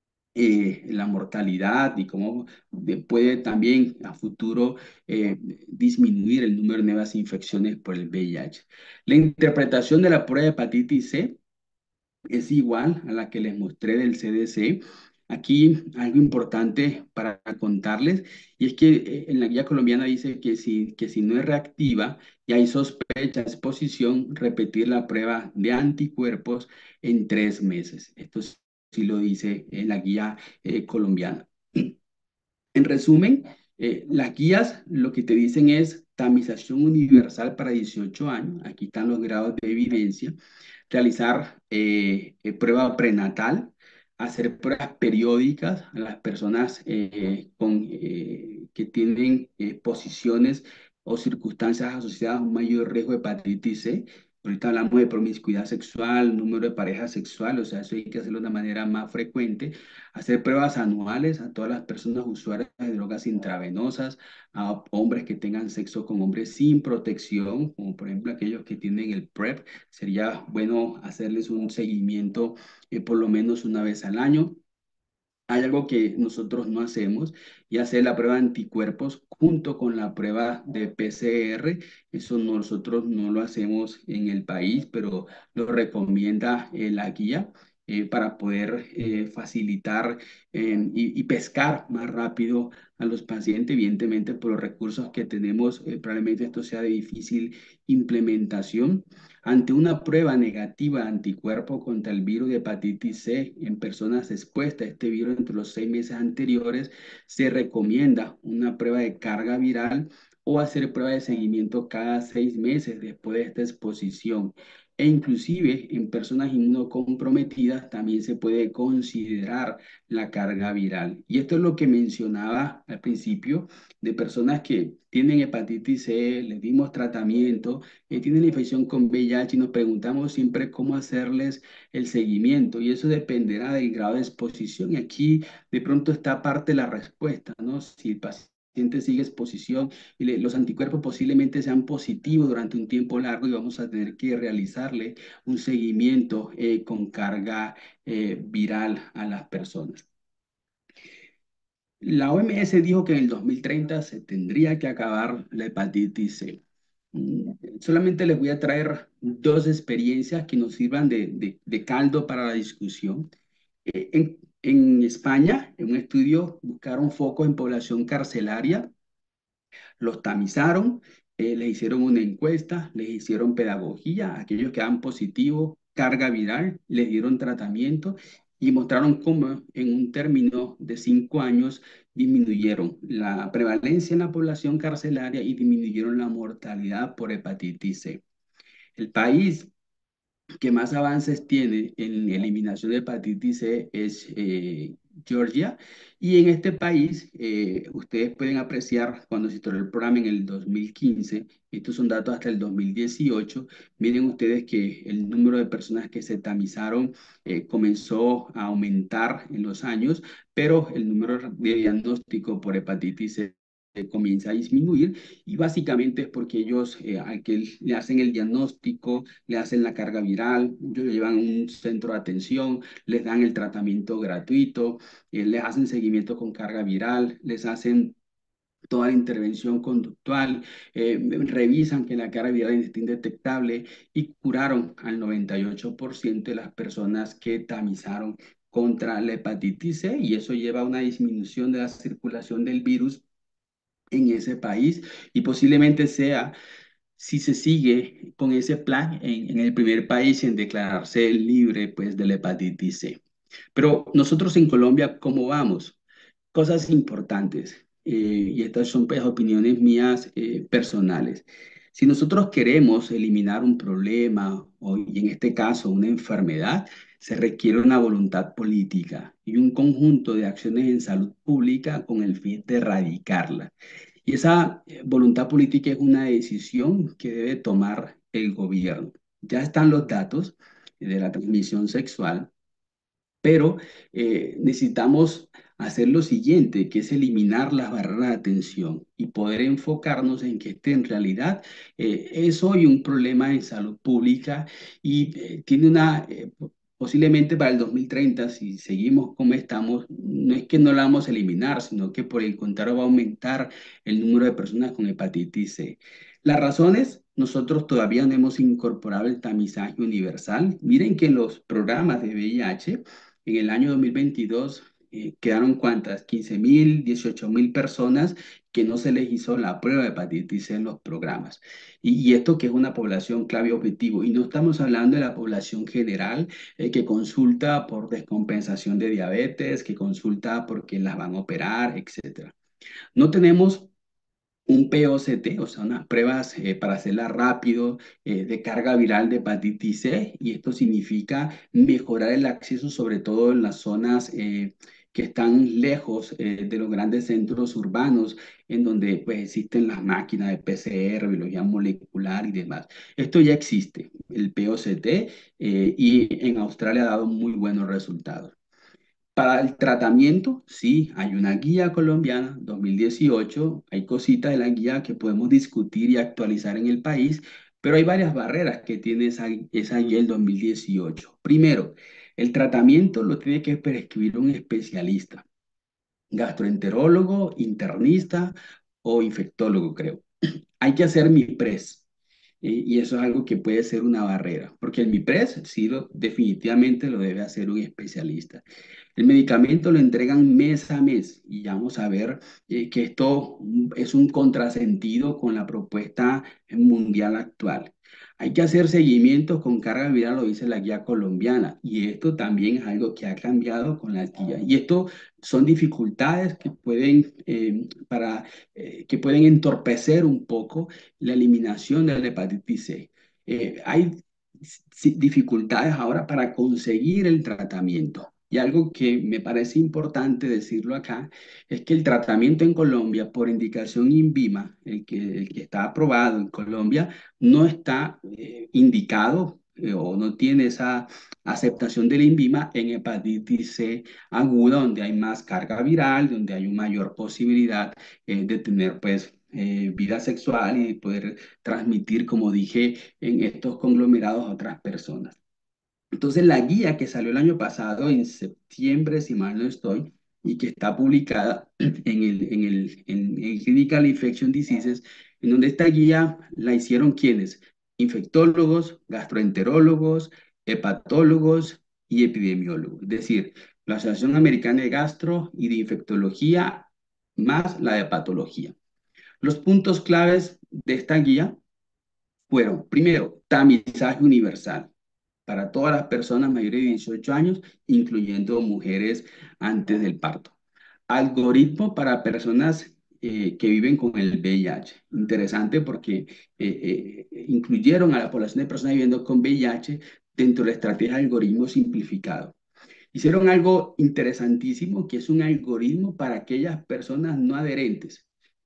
eh, la mortalidad y cómo de- puede también a futuro eh, disminuir el número de nuevas infecciones por el V I H. La interpretación de la prueba de hepatitis C es igual a la que les mostré del C D C. Aquí algo importante para contarles, y es que eh, en la guía colombiana dice que si, que si no es reactiva y hay sospecha de exposición, repetir la prueba de anticuerpos en tres meses. Esto sí lo dice en la guía eh, colombiana. En resumen, eh, las guías lo que te dicen es tamización universal para dieciocho años. Aquí están los grados de evidencia. Realizar eh, eh, prueba prenatal, hacer pruebas periódicas a las personas eh, con, eh, que tienen eh, posiciones o circunstancias asociadas a un mayor riesgo de hepatitis C. Ahorita hablamos de promiscuidad sexual, número de parejas sexuales, o sea, eso hay que hacerlo de una manera más frecuente. Hacer pruebas anuales a todas las personas usuarias de drogas intravenosas, a hombres que tengan sexo con hombres sin protección, como por ejemplo aquellos que tienen el PrEP. Sería bueno hacerles un seguimiento eh, por lo menos una vez al año. Hay algo que nosotros no hacemos y hacer la prueba de anticuerpos junto con la prueba de P C R. Eso nosotros no lo hacemos en el país, pero lo recomienda eh, la guía eh, para poder eh, facilitar eh, y, y pescar más rápido a los pacientes. Evidentemente, por los recursos que tenemos, eh, probablemente esto sea de difícil implementación. Ante una prueba negativa de anticuerpo contra el virus de hepatitis C en personas expuestas a este virus entre los seis meses anteriores, se recomienda una prueba de carga viral o hacer prueba de seguimiento cada seis meses después de esta exposición. E inclusive en personas inmunocomprometidas también se puede considerar la carga viral. Y esto es lo que mencionaba al principio de personas que tienen hepatitis C, les dimos tratamiento, eh, tienen la infección con V I H y nos preguntamos siempre cómo hacerles el seguimiento y eso dependerá del grado de exposición. Y aquí de pronto está parte de la respuesta, ¿no? Si el paciente sigue exposición y le- los anticuerpos posiblemente sean positivos durante un tiempo largo y vamos a tener que realizarle un seguimiento eh, con carga eh, viral a las personas. La O M S dijo que en el dos mil treinta se tendría que acabar la hepatitis C. Mm, Solamente les voy a traer dos experiencias que nos sirvan de, de- de caldo para la discusión. Eh, en, en España, en un estudio, buscaron focos en población carcelaria, los tamizaron, eh, les hicieron una encuesta, les hicieron pedagogía, aquellos que dan positivo, carga viral, les dieron tratamiento y mostraron cómo en un término de cinco años disminuyeron la prevalencia en la población carcelaria y disminuyeron la mortalidad por hepatitis C. El país que más avances tiene en eliminación de hepatitis C es eh, Georgia. Y en este país, eh, ustedes pueden apreciar cuando se instaló el programa en el dos mil quince, estos son datos hasta el dos mil dieciocho, miren ustedes que el número de personas que se tamizaron eh, comenzó a aumentar en los años, pero el número de diagnóstico por hepatitis C eh, comienza a disminuir y básicamente es porque ellos eh, al que le hacen el diagnóstico, le hacen la carga viral, lo llevan a un centro de atención, les dan el tratamiento gratuito, eh, les hacen seguimiento con carga viral, les hacen toda la intervención conductual, eh, revisan que la carga viral esté indetectable y curaron al noventa y ocho por ciento de las personas que tamizaron contra la hepatitis C y eso lleva a una disminución de la circulación del virus en ese país y posiblemente sea si se sigue con ese plan en, en el primer país en declararse libre pues de la hepatitis C. Pero nosotros en Colombia, ¿cómo vamos? Cosas importantes, eh, y estas son pues, opiniones mías eh, personales. Si nosotros queremos eliminar un problema, o y en este caso una enfermedad, se requiere una voluntad política y un conjunto de acciones en salud pública con el fin de erradicarla. Y esa eh, voluntad política es una decisión que debe tomar el gobierno. Ya están los datos de la transmisión sexual, pero eh, necesitamos hacer lo siguiente, que es eliminar las barreras de atención y poder enfocarnos en que este en realidad eh, es hoy un problema en salud pública y eh, tiene una, eh, posiblemente para el dos mil treinta, si seguimos como estamos, no es que no la vamos a eliminar, sino que por el contrario va a aumentar el número de personas con hepatitis C. Las razones, nosotros todavía no hemos incorporado el tamizaje universal. Miren que en los programas de V I H, en el año dos mil veintidós eh, quedaron cuántas, quince mil, dieciocho mil personas que no se les hizo la prueba de hepatitis C en los programas. Y, y esto que es una población clave objetivo. Y no estamos hablando de la población general eh, que consulta por descompensación de diabetes, que consulta porque las van a operar, etcétera. No tenemos un P O C T, o sea, unas pruebas eh, para hacerla rápido eh, de carga viral de hepatitis C, y esto significa mejorar el acceso, sobre todo en las zonas eh, que están lejos eh, de los grandes centros urbanos, en donde pues existen las máquinas de P C R, biología molecular y demás. Esto ya existe, el P O C T, eh, y en Australia ha dado muy buenos resultados. Para el tratamiento, sí, hay una guía colombiana dos mil dieciocho, hay cositas de la guía que podemos discutir y actualizar en el país, pero hay varias barreras que tiene esa, esa guía del dos mil dieciocho. Primero, el tratamiento lo tiene que prescribir un especialista, gastroenterólogo, internista o infectólogo, creo. Hay que hacer MIPRES. Y y eso es algo que puede ser una barrera, porque el MIPRES sí lo, definitivamente lo debe hacer un especialista. El medicamento lo entregan mes a mes y ya vamos a ver eh, que esto mm, es un contrasentido con la propuesta mundial actual. Hay que hacer seguimientos con carga viral, lo dice la guía colombiana, y esto también es algo que ha cambiado con la guía. Y esto son dificultades que pueden, eh, para, eh, que pueden entorpecer un poco la eliminación de la hepatitis C. Eh, hay si- dificultades ahora para conseguir el tratamiento. Y algo que me parece importante decirlo acá es que el tratamiento en Colombia por indicación INVIMA, el que, el que está aprobado en Colombia, no está eh, indicado eh, o no tiene esa aceptación del INVIMA en hepatitis C aguda, donde hay más carga viral, donde hay una mayor posibilidad eh, de tener pues eh, vida sexual y poder transmitir, como dije, en estos conglomerados a otras personas. Entonces, la guía que salió el año pasado, en septiembre, si mal no estoy, y que está publicada en el, en el, en el Clinical Infection Diseases, en donde esta guía la hicieron quienes, infectólogos, gastroenterólogos, hepatólogos y epidemiólogos. Es decir, la Asociación Americana de Gastro y de Infectología más la de patología. Los puntos claves de esta guía fueron, primero, tamizaje universal para todas las personas mayores de dieciocho años, incluyendo mujeres antes del parto. Algoritmo para personas eh, que viven con el V I H. Interesante porque eh, eh, incluyeron a la población de personas viviendo con V I H dentro de la estrategia de algoritmo simplificado. Hicieron algo interesantísimo, que es un algoritmo para aquellas personas no adherentes.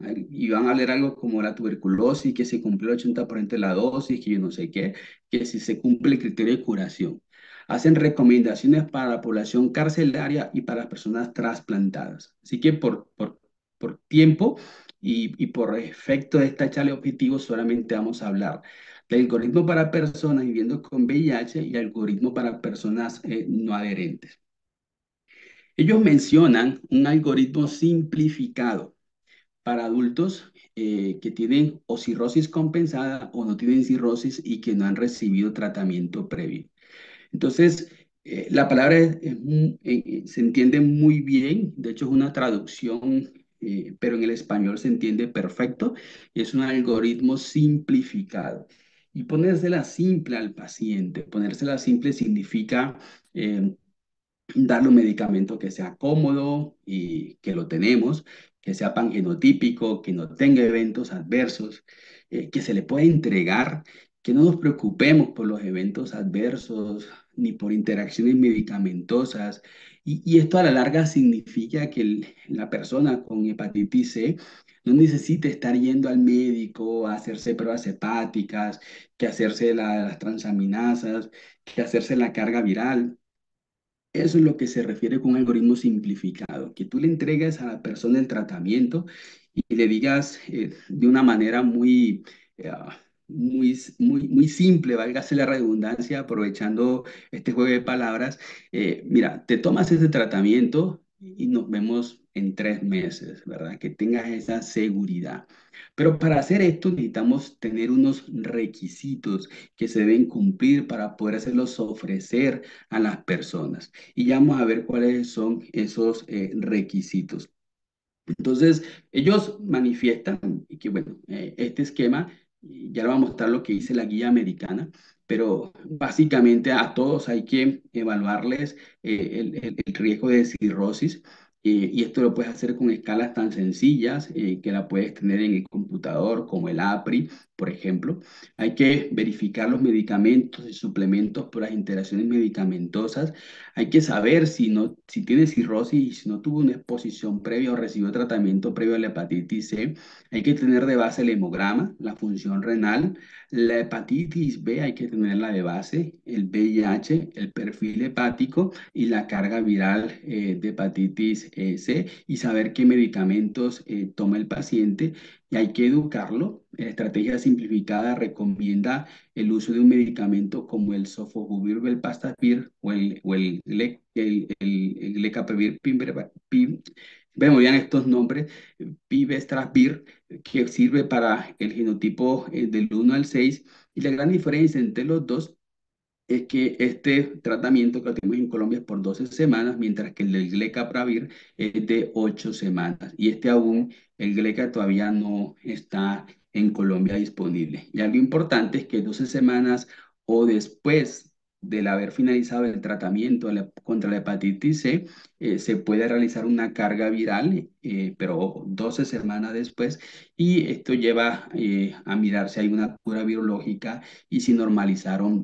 Y van a leer algo como la tuberculosis, que se cumple el ochenta por ciento de la dosis, que yo no sé qué, que si se cumple el criterio de curación. Hacen recomendaciones para la población carcelaria y para las personas trasplantadas. Así que por, por, por tiempo y, y por efecto de esta charla de objetivos, solamente vamos a hablar del algoritmo para personas viviendo con V I H y algoritmo para personas eh, no adherentes. Ellos mencionan un algoritmo simplificado para adultos eh, que tienen o cirrosis compensada o no tienen cirrosis y que no han recibido tratamiento previo. Entonces, eh, la palabra es- es mu- eh, eh, se entiende muy bien, de hecho es una traducción, eh, pero en el español se entiende perfecto, es un algoritmo simplificado. Y ponérsela simple al paciente, ponérsela simple significa eh, darle un medicamento que sea cómodo y que lo tenemos, que sea pangenotípico, que no tenga eventos adversos, eh, que se le pueda entregar, que no nos preocupemos por los eventos adversos ni por interacciones medicamentosas. Y, y esto a la larga significa que el- la persona con hepatitis C no necesite estar yendo al médico a hacerse pruebas hepáticas, que hacerse la- las transaminasas, que hacerse la carga viral. Eso es lo que se refiere con un algoritmo simplificado, que tú le entregues a la persona el tratamiento y le digas eh, de una manera muy, eh, muy, muy, muy simple, válgase la redundancia, aprovechando este juego de palabras, eh, mira, te tomas ese tratamiento y nos vemos en tres meses, ¿verdad? Que tengas esa seguridad. Pero para hacer esto necesitamos tener unos requisitos que se deben cumplir para poder hacerlos ofrecer a las personas. Y ya vamos a ver cuáles son esos eh, requisitos. Entonces, ellos manifiestan que, bueno, eh, este esquema, y ya le voy a mostrar lo que dice la guía americana, pero básicamente a todos hay que evaluarles eh, el, el- el riesgo de cirrosis. Eh, y esto lo puedes hacer con escalas tan sencillas eh, que la puedes tener en el computador, como el APRI, por ejemplo. Hay que verificar los medicamentos y suplementos por las interacciones medicamentosas. Hay que saber si, no, si tiene cirrosis y si no tuvo una exposición previa o recibió tratamiento previo a la hepatitis C. Hay que tener de base el hemograma, la función renal. La hepatitis B hay que tenerla de base, el V I H, el perfil hepático y la carga viral eh, de hepatitis eh, C y saber qué medicamentos eh, toma el paciente y hay que educarlo. La estrategia simplificada recomienda el uso de un medicamento como el sofosbuvir velpatasvir o el, o el, le- el, el, el lecapavir pimberva- pim- me olvidan estos nombres, pivestravir, que sirve para el genotipo eh, del uno al seis y la gran diferencia entre los dos es que este tratamiento que lo tenemos en Colombia es por doce semanas, mientras que el del Glecapravir es de ocho semanas. Y este aún, el Gleca todavía no está en Colombia disponible. Y algo importante es que doce semanas o después del haber finalizado el tratamiento de la- contra la hepatitis C, eh, se puede realizar una carga viral, eh, pero ojo, doce semanas después, y esto lleva eh, a mirar si hay una cura virológica y si normalizaron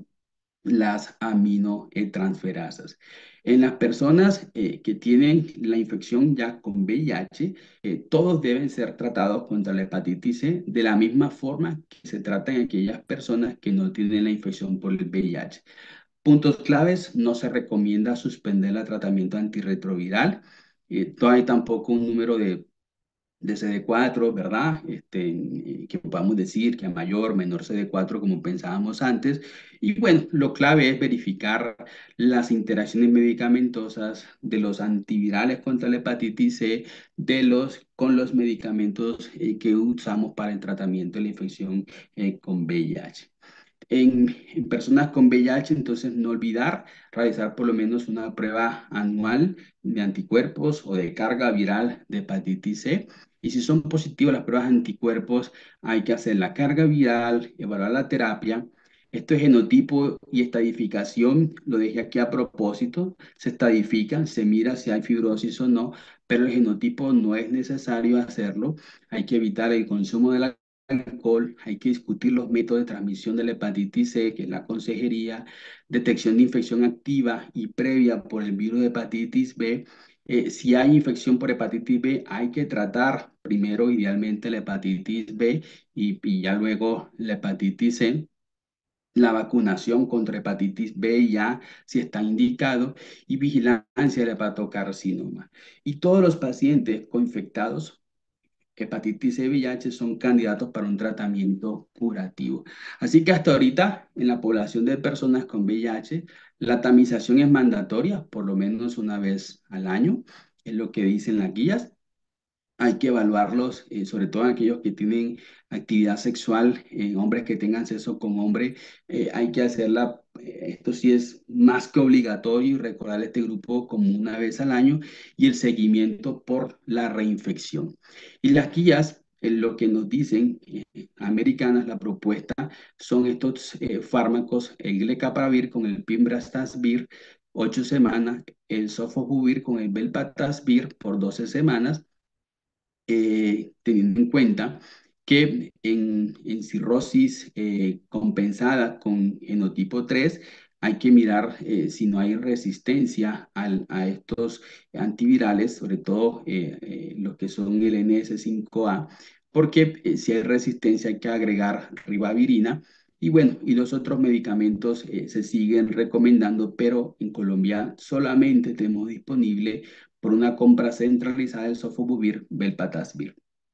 las aminotransferasas. En las personas eh, que tienen la infección ya con V I H, eh, todos deben ser tratados contra la hepatitis C de la misma forma que se trata en aquellas personas que no tienen la infección por el V I H. Puntos claves: no se recomienda suspender el tratamiento antirretroviral. Eh, no hay tampoco un número de de C D cuatro, ¿verdad? Este, eh, que podamos decir que a mayor, menor C D cuatro, como pensábamos antes. Y bueno, lo clave es verificar las interacciones medicamentosas de los antivirales contra la hepatitis C de los, con los medicamentos eh, que usamos para el tratamiento de la infección eh, con V I H. En, en personas con V I H, entonces no olvidar realizar por lo menos una prueba anual de anticuerpos o de carga viral de hepatitis C. Y si son positivas las pruebas de anticuerpos, hay que hacer la carga viral, evaluar la terapia. Esto es genotipo y estadificación, lo dejé aquí a propósito. Se estadifica, se mira si hay fibrosis o no, pero el genotipo no es necesario hacerlo. Hay que evitar el consumo de la alcohol, hay que discutir los métodos de transmisión de la hepatitis C, que es la consejería, detección de infección activa y previa por el virus de hepatitis B. Eh, si hay infección por hepatitis B, hay que tratar primero, idealmente, la hepatitis B y, y ya luego la hepatitis C. La vacunación contra hepatitis B ya si está indicado y vigilancia del hepatocarcinoma. Y todos los pacientes coinfectados hepatitis C y V I H son candidatos para un tratamiento curativo. Así que hasta ahorita, en la población de personas con V I H, la tamización es mandatoria, por lo menos una vez al año, es lo que dicen las guías. Hay que evaluarlos, eh, sobre todo en aquellos que tienen actividad sexual, en hombres que tengan sexo con hombres, eh, hay que hacerla, eh, esto sí es más que obligatorio y recordar este grupo como una vez al año y el seguimiento por la reinfección. Y las guías, eh, lo que nos dicen, eh, americanas, la propuesta son estos eh, fármacos, el glecapravir con el pimbratasvir, ocho semanas, el sofosbuvir con el velpatasvir por doce semanas, eh, teniendo en cuenta que en, en cirrosis eh, compensada con genotipo tres hay que mirar eh, si no hay resistencia al- a estos antivirales, sobre todo eh, eh, los que son el N S cinco A, porque eh, si hay resistencia hay que agregar ribavirina. Y bueno, y los otros medicamentos eh, se siguen recomendando, pero en Colombia solamente tenemos disponible por una compra centralizada del sofosbuvir velpatasvir.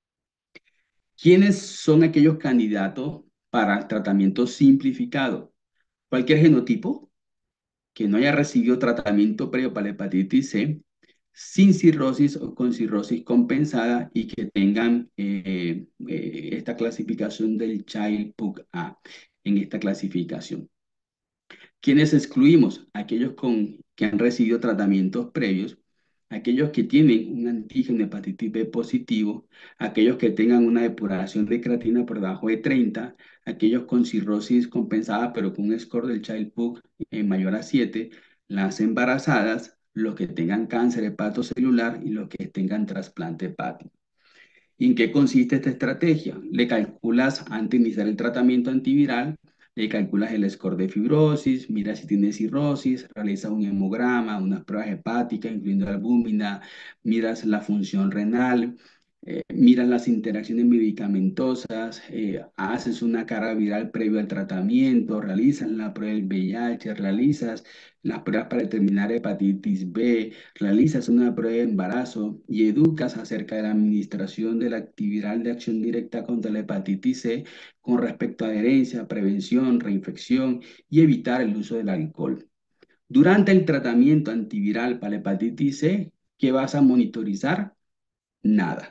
¿Quiénes son aquellos candidatos para el tratamiento simplificado? Cualquier genotipo que no haya recibido tratamiento previo para la hepatitis C, sin cirrosis o con cirrosis compensada y que tengan eh, eh, esta clasificación del Child-Pugh A en esta clasificación. ¿Quiénes excluimos? Aquellos con, que han recibido tratamientos previos, aquellos que tienen un antígeno hepatitis B positivo, aquellos que tengan una depuración de creatina por debajo de treinta, aquellos con cirrosis compensada pero con un score del Child-Pugh eh, mayor a siete, las embarazadas, los que tengan cáncer hepatocelular y los que tengan trasplante hepático. ¿Y en qué consiste esta estrategia? Le calculas antes de iniciar el tratamiento antiviral, le calculas el score de fibrosis, mira si tiene cirrosis, realizas un hemograma, unas pruebas hepáticas, incluyendo albúmina, miras la función renal, eh, miras las interacciones medicamentosas, eh, haces una carga viral previo al tratamiento, realizas la prueba del V I H, realizas las pruebas para determinar hepatitis B, realizas una prueba de embarazo y educas acerca de la administración del antiviral de acción directa contra la hepatitis C con respecto a adherencia, prevención, reinfección y evitar el uso del alcohol. Durante el tratamiento antiviral para la hepatitis C, ¿qué vas a monitorizar? Nada.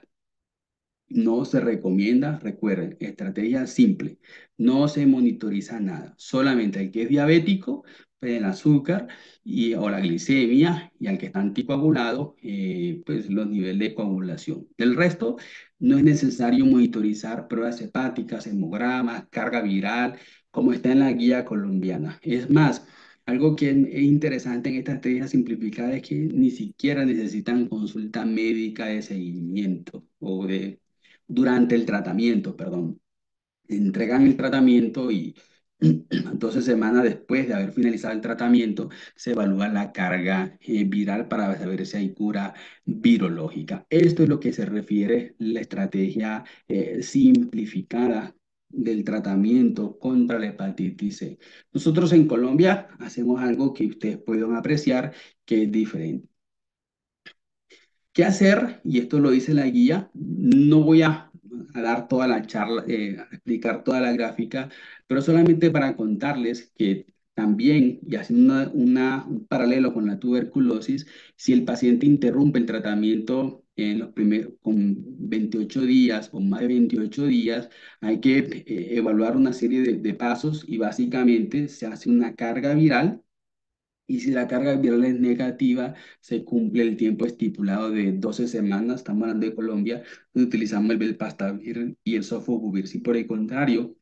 No se recomienda, recuerden, estrategia simple, no se monitoriza nada, solamente al que es diabético, pues el azúcar y, o la glicemia, y al que está anticoagulado, eh, pues los niveles de coagulación. Del resto, no es necesario monitorizar pruebas hepáticas, hemogramas, carga viral, como está en la guía colombiana. Es más, algo que es interesante en esta estrategia simplificada es que ni siquiera necesitan consulta médica de seguimiento o de durante el tratamiento, perdón. Entregan el tratamiento y doce semanas después de haber finalizado el tratamiento se evalúa la carga eh, viral para saber si hay cura virológica. Esto es lo que se refiere la estrategia eh, simplificada del tratamiento contra la hepatitis C. Nosotros en Colombia hacemos algo que ustedes pueden apreciar que es diferente. ¿Qué hacer? Y esto lo dice la guía. No voy a, a dar toda la charla, eh, a explicar toda la gráfica, pero solamente para contarles que también, y haciendo una, una- un paralelo con la tuberculosis, si el paciente interrumpe el tratamiento en los primeros, con veintiocho días o más de veintiocho días, hay que eh, evaluar una serie de, de pasos y básicamente se hace una carga viral y si la carga viral es negativa, se cumple el tiempo estipulado de doce semanas, estamos hablando de Colombia, donde utilizamos el Velpastavir y el Sofovivir. Si por el contrario,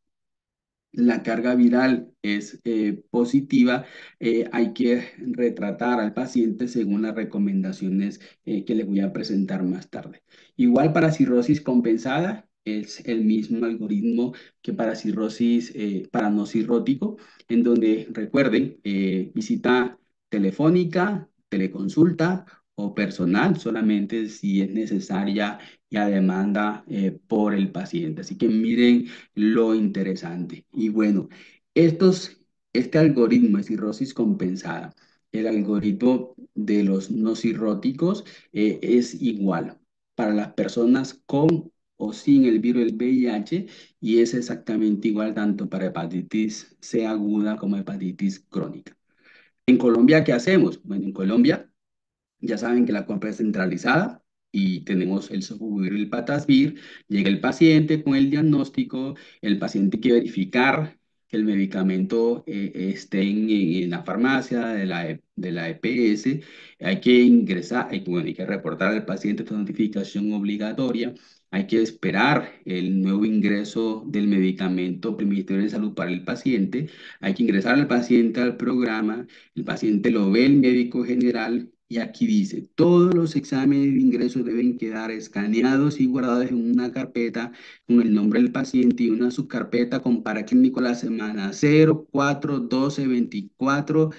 la carga viral es eh, positiva, eh, hay que retratar al paciente según las recomendaciones eh, que les voy a presentar más tarde. Igual para cirrosis compensada, es el mismo algoritmo que para cirrosis, eh, para no cirrótico, en donde recuerden, eh, visita telefónica, teleconsulta o personal, solamente si es necesaria y a demanda eh, por el paciente. Así que miren lo interesante. Y bueno, estos, este algoritmo de cirrosis compensada, el algoritmo de los no cirróticos, eh, es igual para las personas con o sin el virus del V I H y es exactamente igual tanto para hepatitis C aguda como hepatitis crónica. En Colombia, ¿qué hacemos? Bueno, en Colombia ya saben que la compra es centralizada y tenemos el Sofovir y el Patasvir. Llega el paciente con el diagnóstico, el paciente hay que verificar que el medicamento eh, esté en, en la farmacia de la, E- de la E P S. Hay que ingresar, hay, que- bueno, hay que reportar al paciente esta notificación obligatoria. Hay que esperar el nuevo ingreso del medicamento por el Ministerio de Salud para el paciente. Hay que ingresar al paciente al programa. El paciente lo ve el médico general y aquí dice, todos los exámenes de ingreso deben quedar escaneados y guardados en una carpeta con el nombre del paciente y una subcarpeta con paraclínico la semana cero, cuatro, doce, veinticuatro,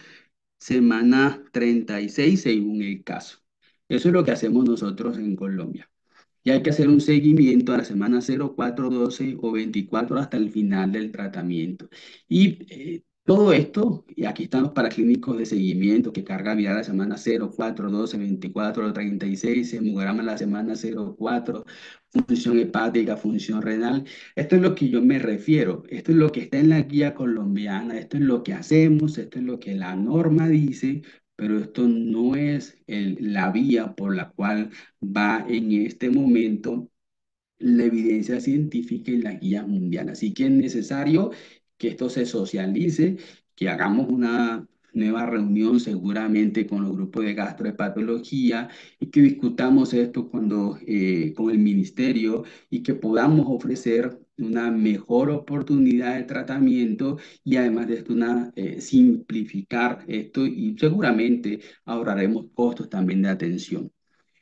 semana treinta y seis según el caso. Eso es lo que hacemos nosotros en Colombia. Y hay que hacer un seguimiento a la semana cero, cuatro, doce o veinticuatro hasta el final del tratamiento. Y eh, todo esto, y aquí están los paraclínicos de seguimiento que carga viral la semana cero, cuatro, doce, veinticuatro, treinta y seis, hemograma la semana cero, cuatro, función hepática, función renal. Esto es lo que yo me refiero. Esto es lo que está en la guía colombiana. Esto es lo que hacemos. Esto es lo que la norma dice. Pero esto no es el- la vía por la cual va en este momento la evidencia científica y la guía mundial. Así que es necesario que esto se socialice, que hagamos una nueva reunión seguramente con los grupos de gastroenterología y que discutamos esto cuando, eh, con el ministerio y que podamos ofrecer una mejor oportunidad de tratamiento y además de esto, una, eh, simplificar esto y seguramente ahorraremos costos también de atención.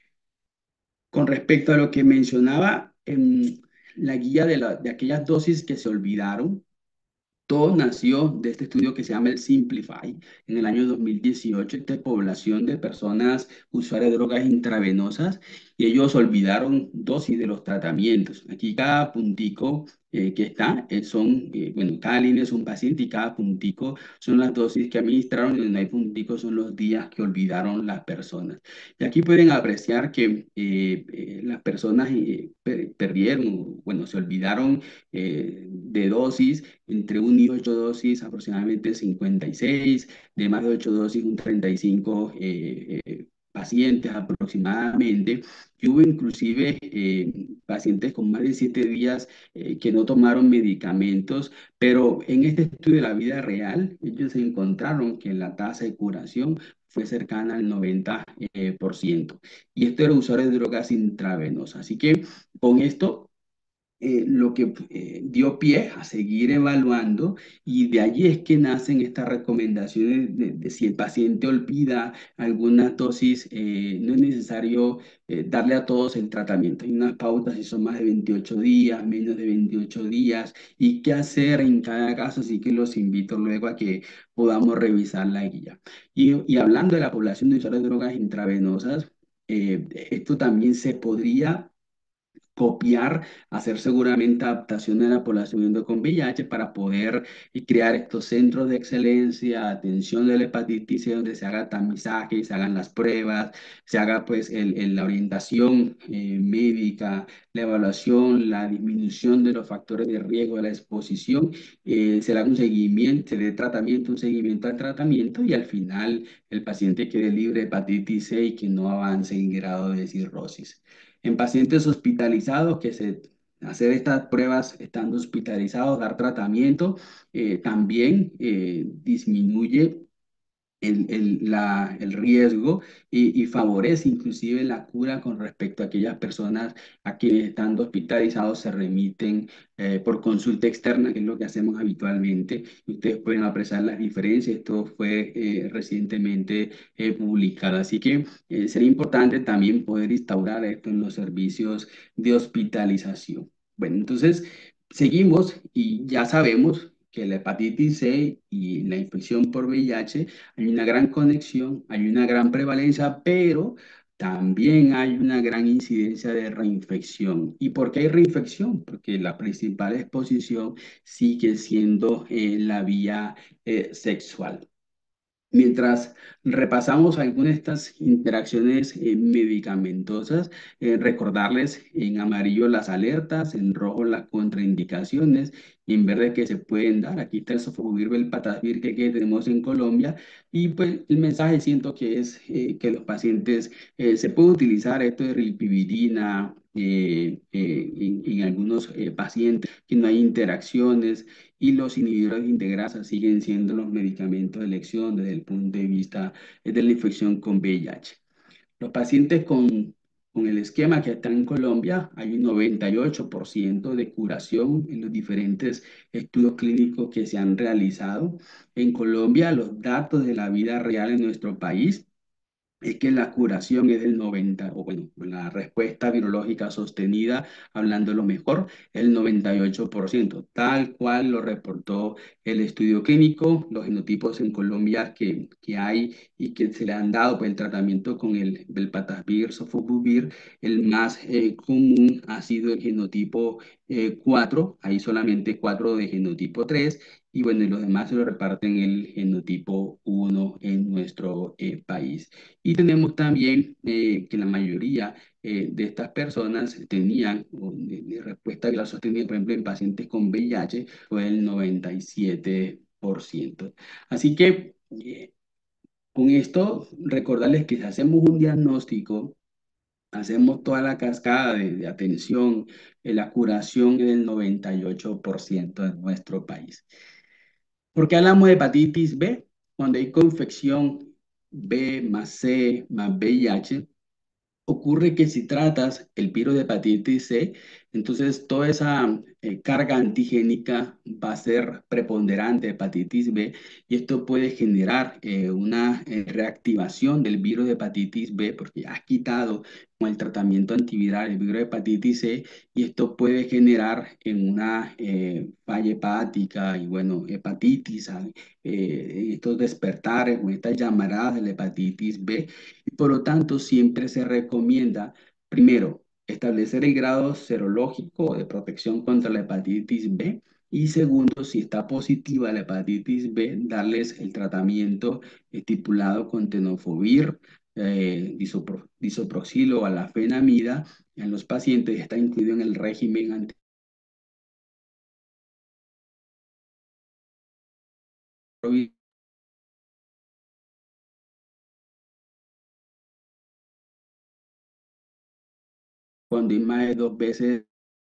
Con respecto a lo que mencionaba en la guía de, la- de aquellas dosis que se olvidaron, todo nació de este estudio que se llama el Simplify en el año dos mil dieciocho, esta población de personas usuarias de drogas intravenosas, y ellos olvidaron dosis de los tratamientos. Aquí cada puntico, eh, que está, eh, son, eh, bueno, cada línea es un paciente y cada puntico son las dosis que administraron y donde hay punticos son los días que olvidaron las personas. Y aquí pueden apreciar que, eh, eh, las personas, eh, per- perdieron, bueno, se olvidaron, eh, de dosis entre una y ocho dosis, aproximadamente cincuenta y seis, de más de ocho dosis, un treinta y cinco, eh, eh, pacientes aproximadamente. Y hubo inclusive, eh, pacientes con más de siete días, eh, que no tomaron medicamentos, pero en este estudio de la vida real, ellos encontraron que la tasa de curación fue cercana al noventa, eh, por ciento. Y esto era usuario de drogas intravenosas. Así que con esto, eh, lo que, eh, dio pie a seguir evaluando, y de allí es que nacen estas recomendaciones de, de si el paciente olvida alguna dosis, eh, no es necesario, eh, darle a todos el tratamiento. Hay unas pautas si son más de veintiocho días, menos de veintiocho días, y qué hacer en cada caso, así que los invito luego a que podamos revisar la guía. Y, y hablando de la población de usuarios de drogas intravenosas, eh, esto también se podría copiar, hacer seguramente adaptación de la población con V I H para poder, eh, crear estos centros de excelencia, atención de la hepatitis C, donde se haga tamizaje, se hagan las pruebas, se haga pues el, el- la orientación, eh, médica, la evaluación, la disminución de los factores de riesgo de la exposición, eh, se le haga un seguimiento, se dé tratamiento, un seguimiento al tratamiento y al final el paciente quede libre de hepatitis C y que no avance en grado de cirrosis. En pacientes hospitalizados, que se hacer estas pruebas estando hospitalizados, dar tratamiento, eh, también, eh, disminuye el, el, la, el riesgo y, y favorece inclusive la cura con respecto a aquellas personas a quienes estando hospitalizados se remiten, eh, por consulta externa, que es lo que hacemos habitualmente. Y ustedes pueden apreciar las diferencias. Esto fue, eh, recientemente, eh, publicado. Así que, eh, sería importante también poder instaurar esto en los servicios de hospitalización. Bueno, entonces seguimos y ya sabemos que la hepatitis C y la infección por V I H hay una gran conexión, hay una gran prevalencia, pero también hay una gran incidencia de reinfección. ¿Y por qué hay reinfección? Porque la principal exposición sigue siendo, eh, la vía, eh, sexual. Mientras repasamos algunas de estas interacciones, eh, medicamentosas, eh, recordarles en amarillo las alertas, en rojo las contraindicaciones, y en verde que se pueden dar. Aquí está el sofosbuvir, el patavir que, que tenemos en Colombia, y pues el mensaje siento que es, eh, que los pacientes, eh, se puede utilizar esto de rilpivirina, eh, eh, en, en algunos, eh, pacientes, que no hay interacciones, y los inhibidores de integrasa siguen siendo los medicamentos de elección desde el punto de vista, eh, de la infección con V I H. Los pacientes con, con el esquema que está en Colombia, hay un noventa y ocho por ciento de curación en los diferentes estudios clínicos que se han realizado. En Colombia, los datos de la vida real en nuestro país es que la curación es del noventa, o bueno, la respuesta virológica sostenida, hablando lo mejor, el noventa y ocho por ciento, tal cual lo reportó el estudio clínico, los genotipos en Colombia que, que hay y que se le han dado por el tratamiento con el belpatasvir, sofosbuvir, el más, eh, común ha sido el genotipo, eh, cuatro, hay solamente cuatro de genotipo tres, y bueno, y los demás se lo reparten el genotipo uno en nuestro, eh, país. Y tenemos también, eh, que la mayoría, eh, de estas personas tenían o de, de respuesta que la sostenía, por ejemplo, en pacientes con V I H, fue el noventa y siete por ciento. Así que, eh, con esto, recordarles que si hacemos un diagnóstico, hacemos toda la cascada de, de atención, eh, la curación es del noventa y ocho por ciento en nuestro país. ¿Por qué hablamos de hepatitis B? cuando hay confección B más C más V I H, ocurre que si tratas el virus de hepatitis C, entonces toda esa eh, carga antigénica va a ser preponderante de hepatitis B y esto puede generar eh, una eh, reactivación del virus de hepatitis B porque has quitado con el tratamiento antiviral el virus de hepatitis C y esto puede generar en una eh, falla hepática y bueno, hepatitis, ah, eh, estos despertares o estas llamaradas de la hepatitis B y por lo tanto, siempre se recomienda, primero, establecer el grado serológico de protección contra la hepatitis B y segundo, si está positiva la hepatitis B, darles el tratamiento estipulado con tenofovir, eh, disopro- disoproxil o alafenamida en los pacientes, está incluido en el régimen antirretroviral cuando hay más de dos veces.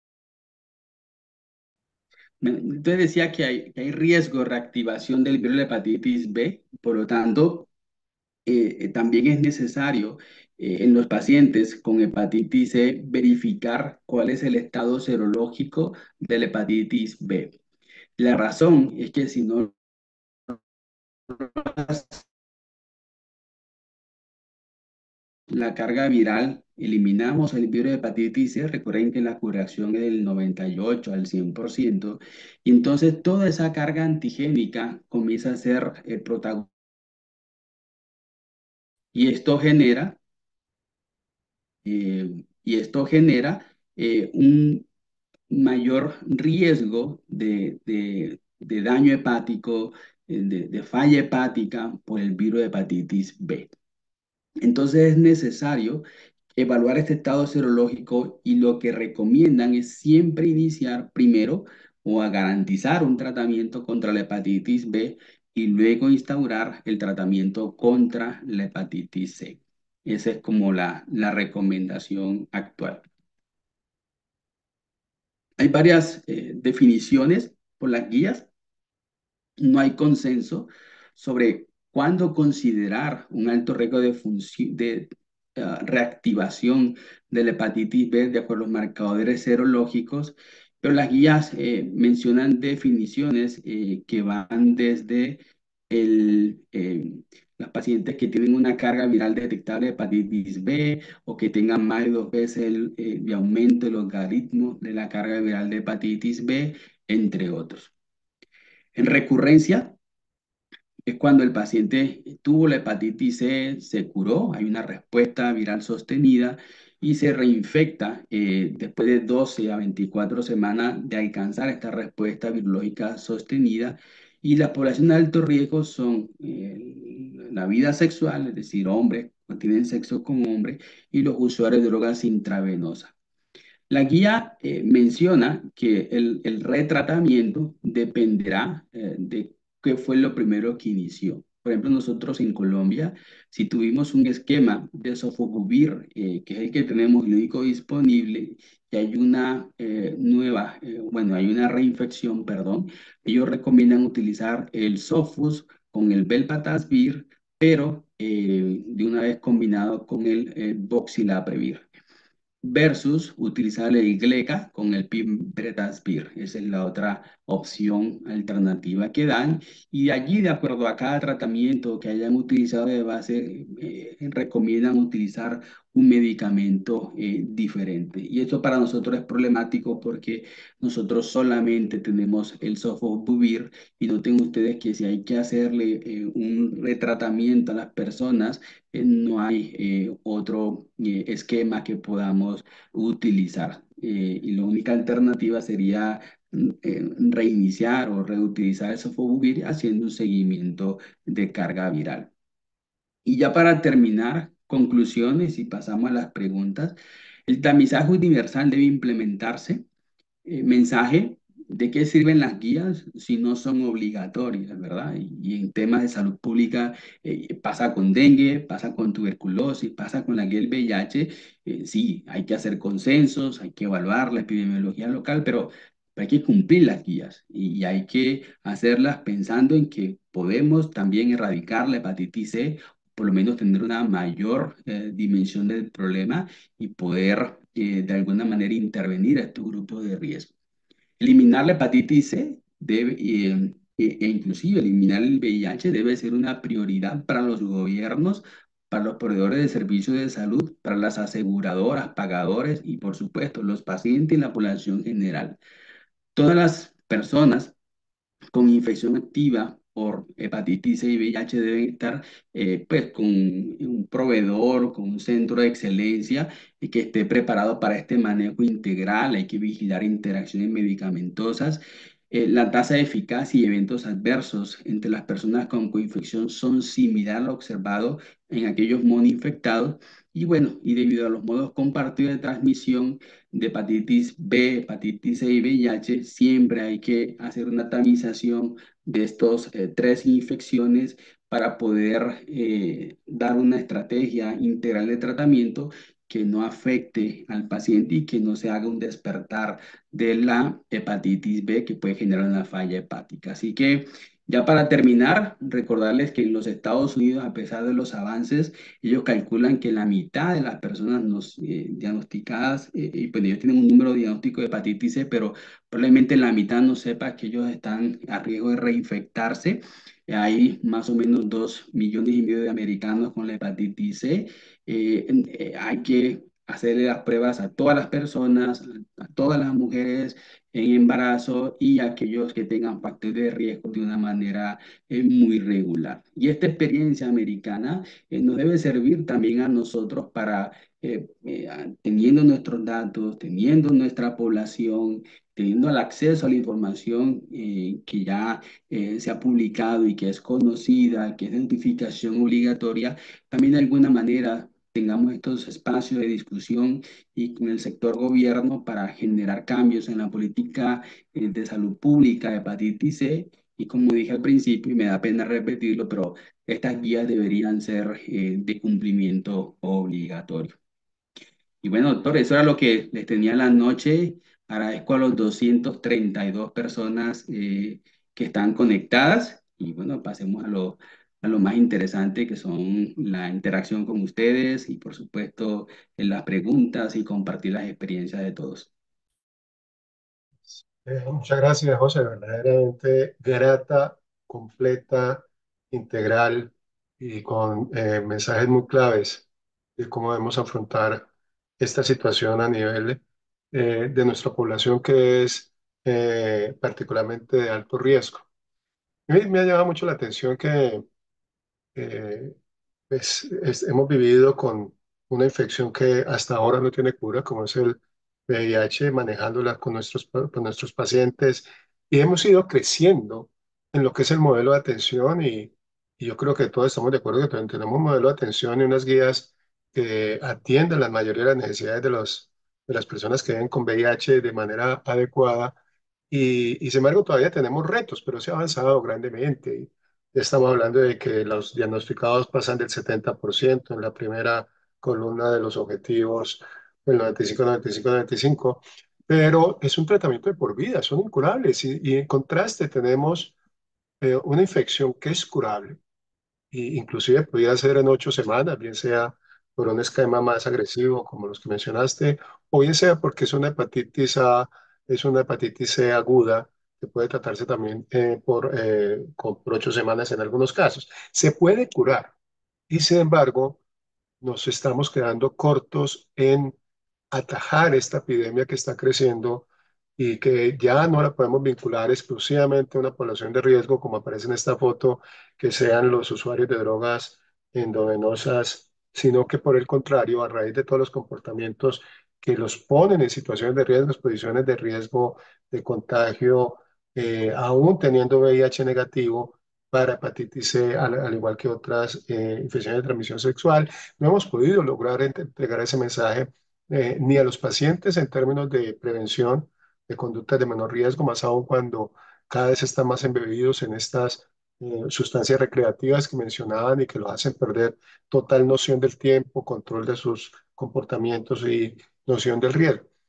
Entonces decía que hay, que hay riesgo de reactivación del virus de la hepatitis B, por lo tanto, eh, eh, también es necesario eh, en los pacientes con hepatitis C verificar cuál es el estado serológico de la hepatitis B. La razón es que si no la carga viral, eliminamos el virus de hepatitis C, recuerden que la curación es del noventa y ocho al cien por ciento, y entonces toda esa carga antigénica comienza a ser el protagonista. Y esto genera, eh, y esto genera eh, un mayor riesgo de, de- de daño hepático, eh, de, de falla hepática por el virus de hepatitis B. Entonces es necesario evaluar este estado serológico y lo que recomiendan es siempre iniciar primero o a garantizar un tratamiento contra la hepatitis B y luego instaurar el tratamiento contra la hepatitis C. Esa es como la, la recomendación actual. Hay varias eh, definiciones por las guías. No hay consenso sobre cuándo considerar un alto riesgo de, funci- de ah, reactivación de la hepatitis B de acuerdo a los marcadores serológicos, pero las guías eh, mencionan definiciones eh, que van desde el, eh, las pacientes que tienen una carga viral detectable de hepatitis B o que tengan más de dos veces el, eh, de aumento del logaritmo de la carga viral de hepatitis B, entre otros. En recurrencia, es cuando el paciente tuvo la hepatitis C, se curó, hay una respuesta viral sostenida y se reinfecta eh, después de doce a veinticuatro semanas de alcanzar esta respuesta virológica sostenida. Y la población de alto riesgo son eh, la vida sexual, es decir, hombres que tienen sexo con hombres y los usuarios de drogas intravenosas. La guía eh, menciona que el, el retratamiento dependerá eh, de qué fue lo primero que inició. Por ejemplo, nosotros en Colombia, si tuvimos un esquema de sofosbuvir, eh, que es el que tenemos el único disponible, y hay una eh, nueva, eh, bueno, hay una reinfección, perdón, ellos recomiendan utilizar el sofus con el belpatasvir, pero eh, de una vez combinado con el eh, boxilaprevir versus utilizar el GLECA con el pibretazepam. Esa es la otra opción alternativa que dan. Y allí, de acuerdo a cada tratamiento que hayan utilizado de base, eh, recomiendan utilizar un medicamento eh, diferente. Y esto para nosotros es problemático porque nosotros solamente tenemos el sofosbuvir y noten ustedes que si hay que hacerle eh, un retratamiento a las personas, eh, no hay eh, otro eh, esquema que podamos utilizar. Eh, y la única alternativa sería mm, eh, reiniciar o reutilizar el sofosbuvir haciendo un seguimiento de carga viral. Y ya para terminar, conclusiones y pasamos a las preguntas. El tamizaje universal debe implementarse eh, mensaje de qué sirven las guías si no son obligatorias, ¿verdad? Y, y en temas de salud pública eh, pasa con dengue, pasa con tuberculosis, pasa con la guía del V I H. Eh, sí, hay que hacer consensos, hay que evaluar la epidemiología local, pero pero hay que cumplir las guías y, y hay que hacerlas pensando en que podemos también erradicar la hepatitis C, por lo menos tener una mayor eh, dimensión del problema y poder eh, de alguna manera intervenir a estos grupos de riesgo. Eliminar la hepatitis C debe, eh, e, e inclusive eliminar el V I H debe ser una prioridad para los gobiernos, para los proveedores de servicios de salud, para las aseguradoras, pagadores y por supuesto los pacientes y la población general. Todas las personas con infección activa por hepatitis C y V I H deben estar eh, pues, con un proveedor, con un centro de excelencia y que esté preparado para este manejo integral. Hay que vigilar interacciones medicamentosas. Eh, la tasa de eficacia y eventos adversos entre las personas con coinfección son similar a lo observado en aquellos monoinfectados. Y bueno, y debido a los modos compartidos de transmisión, de hepatitis B, hepatitis C y V I H, siempre hay que hacer una tamización de estos eh, tres infecciones para poder eh, dar una estrategia integral de tratamiento que no afecte al paciente y que no se haga un despertar de la hepatitis B que puede generar una falla hepática. Así que ya para terminar, recordarles que en los Estados Unidos, a pesar de los avances, ellos calculan que la mitad de las personas nos, eh, diagnosticadas, eh, y pues ellos tienen un número diagnóstico de hepatitis C, pero probablemente la mitad no sepa que ellos están a riesgo de reinfectarse. Hay más o menos dos millones y medio de americanos con la hepatitis C. Eh, en- eh, hay que hacerle las pruebas a todas las personas, a, a todas las mujeres en embarazo y a aquellos que tengan factores de riesgo de una manera eh, muy regular. Y esta experiencia americana eh, nos debe servir también a nosotros para, eh, eh, a- teniendo nuestros datos, teniendo nuestra población, teniendo el acceso a la información eh, que ya eh, se ha publicado y que es conocida, que es de notificación obligatoria, también de alguna manera tengamos estos espacios de discusión y con el sector gobierno para generar cambios en la política eh, de salud pública, de hepatitis C. Y como dije al principio, y me da pena repetirlo, pero estas guías deberían ser eh, de cumplimiento obligatorio. Y bueno, doctor, eso era lo que les tenía en la noche. Agradezco a los doscientas treinta y dos personas eh, que están conectadas. Y bueno, pasemos a lo, a lo más interesante, que son la interacción con ustedes y por supuesto en las preguntas y compartir las experiencias de todos. Eh, muchas gracias, José. Verdaderamente grata, completa, integral y con eh, mensajes muy claves de cómo debemos afrontar esta situación a nivel eh, de nuestra población que es eh, particularmente de alto riesgo. A mí me ha llamado mucho la atención que eh, pues, es- hemos vivido con una infección que hasta ahora no tiene cura, como es el V I H, manejándola con nuestros, pa- con nuestros pacientes, y hemos ido creciendo en lo que es el modelo de atención, y, y yo creo que todos estamos de acuerdo que ten- tenemos un modelo de atención y unas guías que atienden la mayoría de las necesidades de, los, de las personas que viven con V I H de manera adecuada, y, y sin embargo todavía tenemos retos, pero se ha avanzado grandemente. Estamos hablando de que los diagnosticados pasan del setenta por ciento en la primera columna de los objetivos, el noventa y cinco, noventa y cinco, noventa y cinco, pero es un tratamiento de por vida, son incurables y, y en contraste tenemos eh, una infección que es curable y inclusive pudiera ser en ocho semanas, bien sea por un esquema más agresivo como los que mencionaste, o bien sea porque es una hepatitis A, es una hepatitis C aguda, que puede tratarse también eh, por, eh, con- por ocho semanas en algunos casos. Se puede curar y sin embargo nos estamos quedando cortos en atajar esta epidemia que está creciendo y que ya no la podemos vincular exclusivamente a una población de riesgo, como aparece en esta foto, que sean los usuarios de drogas endovenosas, sino que por el contrario, a raíz de todos los comportamientos que los ponen en situaciones de riesgo, posiciones de riesgo de contagio, eh, aún teniendo V I H negativo, para hepatitis C, al, al igual que otras eh, infecciones de transmisión sexual, no hemos podido lograr entregar ese mensaje eh, ni a los pacientes en términos de prevención de conductas de menor riesgo, más aún cuando cada vez están más embebidos en estas eh, sustancias recreativas que mencionaban y que los hacen perder total noción del tiempo, control de sus comportamientos y noción del riesgo.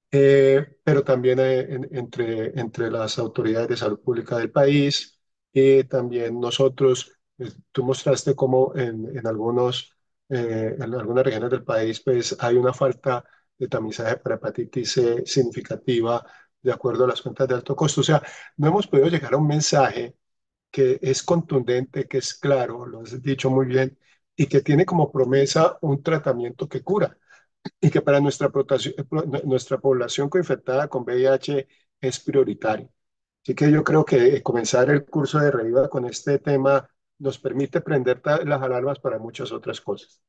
eh, pero también eh, en- entre, entre las autoridades de salud pública del país y también nosotros. Eh, tú mostraste cómo en, en algunos, eh, en algunas regiones del país pues hay una falta de tamizaje para hepatitis C significativa de acuerdo a las cuentas de alto costo. O sea, no hemos podido llegar a un mensaje que es contundente, que es claro, lo has dicho muy bien, y que tiene como promesa un tratamiento que cura y que para nuestra, protaci- pro- nuestra población coinfectada con V I H es prioritario. Así que yo creo que eh, comenzar el curso de Reviva con este tema nos permite prender ta- las alarmas para muchas otras cosas.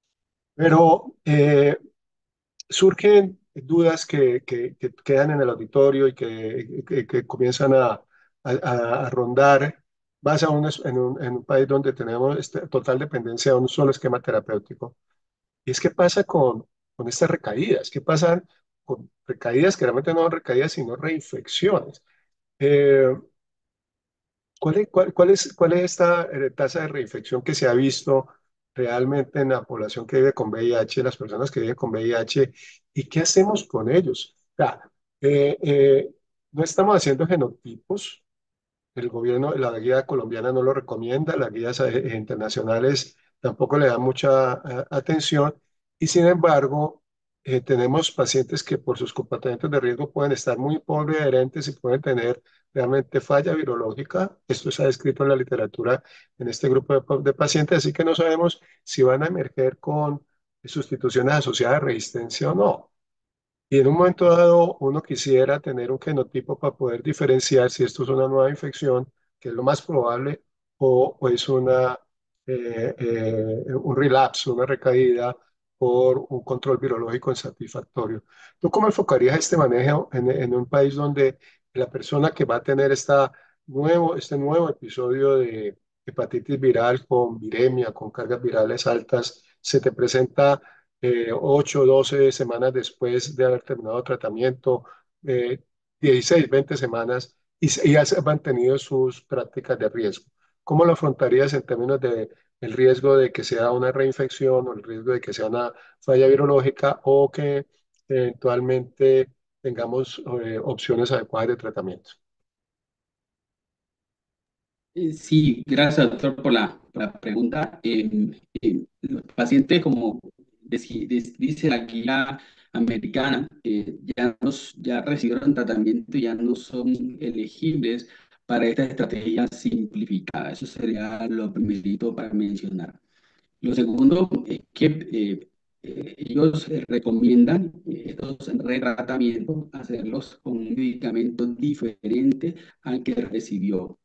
Pero eh, surgen dudas que, que- que quedan en el auditorio y que, que- que comienzan a, a- a rondar más aún es- en un, en un país donde tenemos este- total dependencia de un solo esquema terapéutico. Y es qué pasa con, con estas recaídas, qué pasa con recaídas que realmente no son recaídas, sino reinfecciones. Eh, ¿cuál es, cuál, cuál es, cuál es esta eh, tasa de reinfección que se ha visto realmente en la población que vive con V I H, las personas que viven con V I H, y qué hacemos con ellos? O sea, eh, eh, no estamos haciendo genotipos, el gobierno, la guía colombiana no lo recomienda, las guías eh, internacionales tampoco le dan mucha eh, atención y sin embargo eh, tenemos pacientes que por sus comportamientos de riesgo pueden estar muy poliadherentes y pueden tener realmente falla virológica. Esto se ha descrito en la literatura en este grupo de, de pacientes, así que no sabemos si van a emerger con sustituciones asociadas a resistencia o no. Y en un momento dado, uno quisiera tener un genotipo para poder diferenciar si esto es una nueva infección, que es lo más probable, o, o es una, eh, eh, un relapso, una recaída por un control virológico insatisfactorio. ¿Tú cómo enfocarías este manejo en, en un país donde la persona que va a tener esta nuevo, este nuevo episodio de hepatitis viral con viremia, con cargas virales altas, se te presenta eh, ocho, doce semanas después de haber terminado el tratamiento, eh, dieciséis, veinte semanas, y, se- y has mantenido sus prácticas de riesgo? ¿Cómo lo afrontarías en términos de el riesgo de que sea una reinfección o el riesgo de que sea una falla virológica o que eventualmente tengamos eh, opciones adecuadas de tratamiento? Eh, Sí, gracias, doctor, por la, por la pregunta. Eh, eh, los pacientes, como deci- des- dice la guía americana, eh, ya, nos, ya recibieron tratamiento y ya no son elegibles para esta estrategia simplificada. Eso sería lo primerito para mencionar. Lo segundo es que eh, eh, ellos eh, recomiendan eh, estos retratamientos hacerlos con un medicamento diferente al que recibió.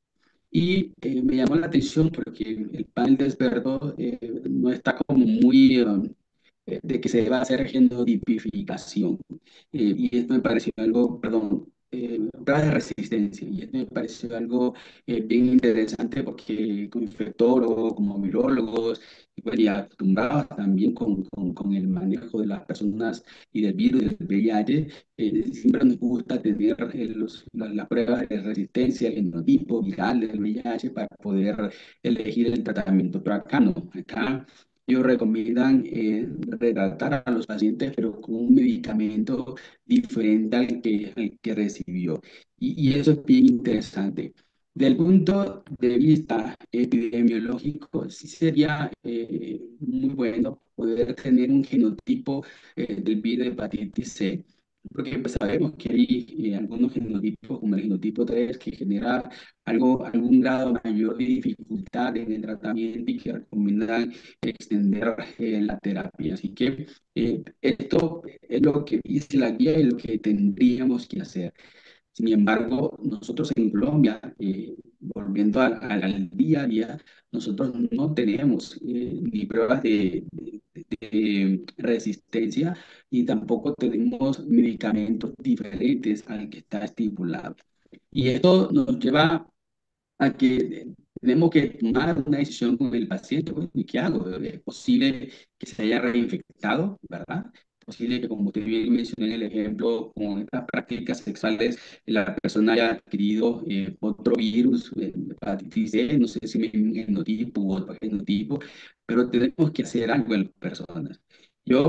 Y eh, me llamó la atención porque el panel de expertos eh, no está como muy um, eh, de que se deba hacer genotipificación. Eh, y esto me pareció algo, perdón, eh, pruebas de resistencia. Y esto me pareció algo eh, bien interesante porque como infectólogos, como virólogos, y, bueno, y acostumbrados también con, con, con el manejo de las personas y del virus del V I H, eh, siempre nos gusta tener eh, los, la- las pruebas de resistencia, el genotipo viral del V I H para poder elegir el tratamiento. Pero acá no, acá ellos recomiendan eh, retratar a los pacientes, pero con un medicamento diferente al que, al que recibió. Y, y eso es bien interesante. Del punto de vista epidemiológico, sí sería eh, muy bueno poder tener un genotipo eh, del virus de hepatitis C, porque pues, sabemos que hay eh, algunos genotipos, como el genotipo tres que genera algo, algún grado mayor de dificultad en el tratamiento y que recomiendan extender eh, la terapia. Así que eh, esto es lo que dice la guía y lo que tendríamos que hacer. Sin embargo, nosotros en Colombia, eh, volviendo al, al- al día a día, nosotros no tenemos eh, ni pruebas de, de- de resistencia y tampoco tenemos medicamentos diferentes al que está estipulado. Y esto nos lleva a que tenemos que tomar una decisión con el paciente. Bueno, ¿y qué hago? Es posible que se haya reinfectado, ¿verdad? Es posible que, como usted bien mencionó en el ejemplo, con estas prácticas sexuales, la persona haya adquirido eh, otro virus, eh, hepatitis C, no sé si un genotipo u otro genotipo, pero tenemos que hacer algo en las personas. Yo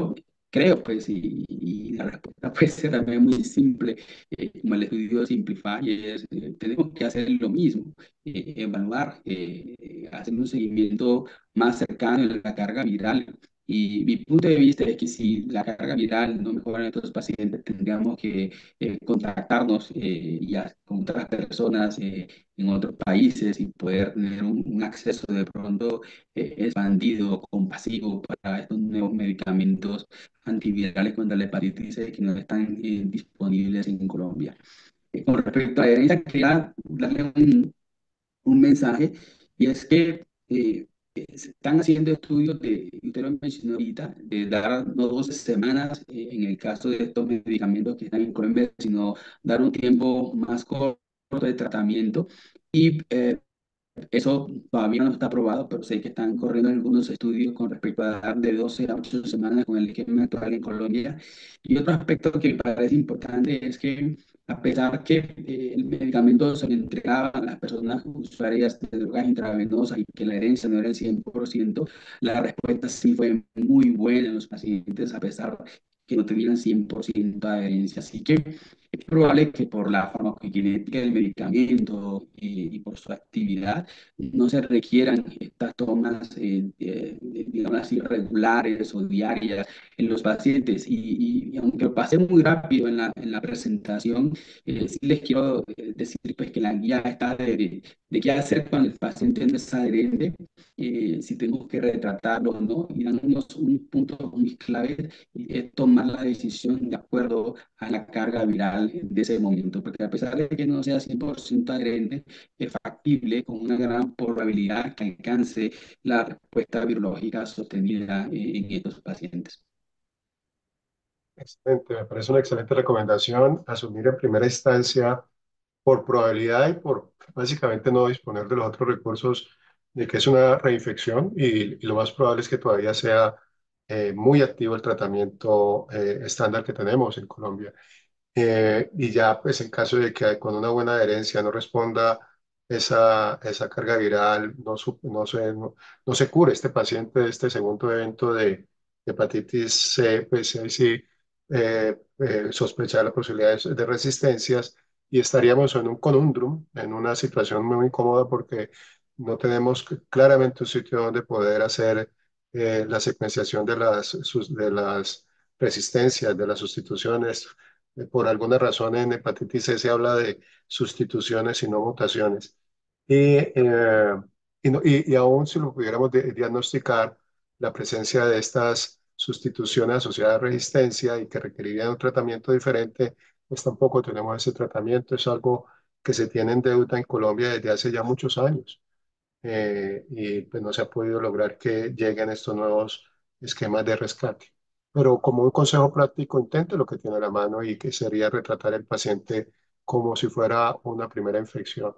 creo, pues, y, y la respuesta puede ser también muy simple, eh, como el estudio Simplify, es, eh, tenemos que hacer lo mismo, eh, evaluar, eh, eh, hacer un seguimiento más cercano de la carga viral. Y mi punto de vista es que si la carga viral no mejora en estos pacientes, tendríamos que eh, contactarnos eh, ya con otras personas eh, en otros países y poder tener un, un acceso de pronto eh, expandido, compasivo para estos nuevos medicamentos antivirales contra la hepatitis C que no están eh, disponibles en Colombia. Eh, con respecto a la herencia, quería darle un, un mensaje y es que eh, eh, se están haciendo estudios de, y usted lo mencionó ahorita, de dar no doce semanas eh, en el caso de estos medicamentos que están en Colombia, sino dar un tiempo más corto de tratamiento y eh, eso todavía no está aprobado, pero sé que están corriendo algunos estudios con respecto a dar de doce a ocho semanas con el esquema actual en Colombia. Y otro aspecto que me parece importante es que a pesar que eh, el medicamento se le entregaba a las personas usuarias de drogas intravenosas y que la herencia no era el cien por ciento, la respuesta sí fue muy buena en los pacientes a pesar que no tenían cien por ciento de adherencia. Así que es probable que por la farmacokinética del medicamento y, y por su actividad no se requieran estas tomas, eh, eh, digamos así, regulares o diarias en los pacientes. Y, y- y aunque lo pasé muy rápido en la, en la presentación, eh, sí les quiero eh, decir pues, que la guía está de, de, de qué hacer cuando el paciente no es adherente, eh, si tengo que retratarlo o no, y dan unos, unos puntos muy claves, y es tomar la decisión de acuerdo a la carga viral de ese momento, porque a pesar de que no sea cien por ciento adherente, es factible con una gran probabilidad que alcance la respuesta virológica sostenida eh, en estos pacientes. Excelente, me parece una excelente recomendación asumir en primera instancia por probabilidad y por básicamente no disponer de los otros recursos de que es una reinfección y, y lo más probable es que todavía sea eh, muy activo el tratamiento eh, estándar que tenemos en Colombia. Eh, y ya, pues en caso de que con una buena adherencia no responda esa, esa carga viral, no, su- no, se, no, no se cure este paciente de este segundo evento de hepatitis C, pues ahí sí eh, eh, sospechar la posibilidad de, de resistencias y estaríamos en un conundrum, en una situación muy incómoda porque no tenemos claramente un sitio donde poder hacer eh, la secuenciación de las, sus- de las resistencias, de las sustituciones eh, Por alguna razón en hepatitis C se habla de sustituciones y no mutaciones. Y, eh, y, no- y- y aún si lo pudiéramos di- diagnosticar, la presencia de estas sustituciones asociadas a resistencia y que requerirían un tratamiento diferente, pues tampoco tenemos ese tratamiento. Es algo que se tiene en deuda en Colombia desde hace ya muchos años eh, y pues no se ha podido lograr que lleguen estos nuevos esquemas de rescate. Pero como un consejo práctico, intente lo que tiene a la mano y que sería retratar al paciente como si fuera una primera infección.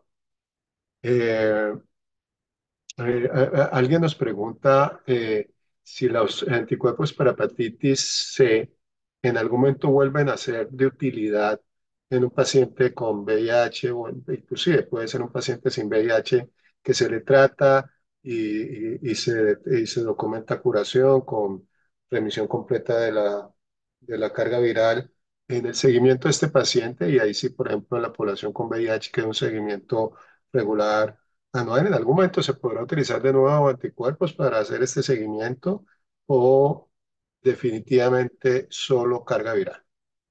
Eh, eh, a- a- alguien nos pregunta eh, si los anticuerpos para hepatitis C en algún momento vuelven a ser de utilidad en un paciente con V I H o en- inclusive puede ser un paciente sin V I H que se le trata y, y- y se, y se documenta curación con remisión completa de la, de la carga viral. En el seguimiento de este paciente, y ahí sí, por ejemplo, en la población con V I H, que es un seguimiento regular anual, en algún momento se podrá utilizar de nuevo anticuerpos para hacer este seguimiento o definitivamente solo carga viral.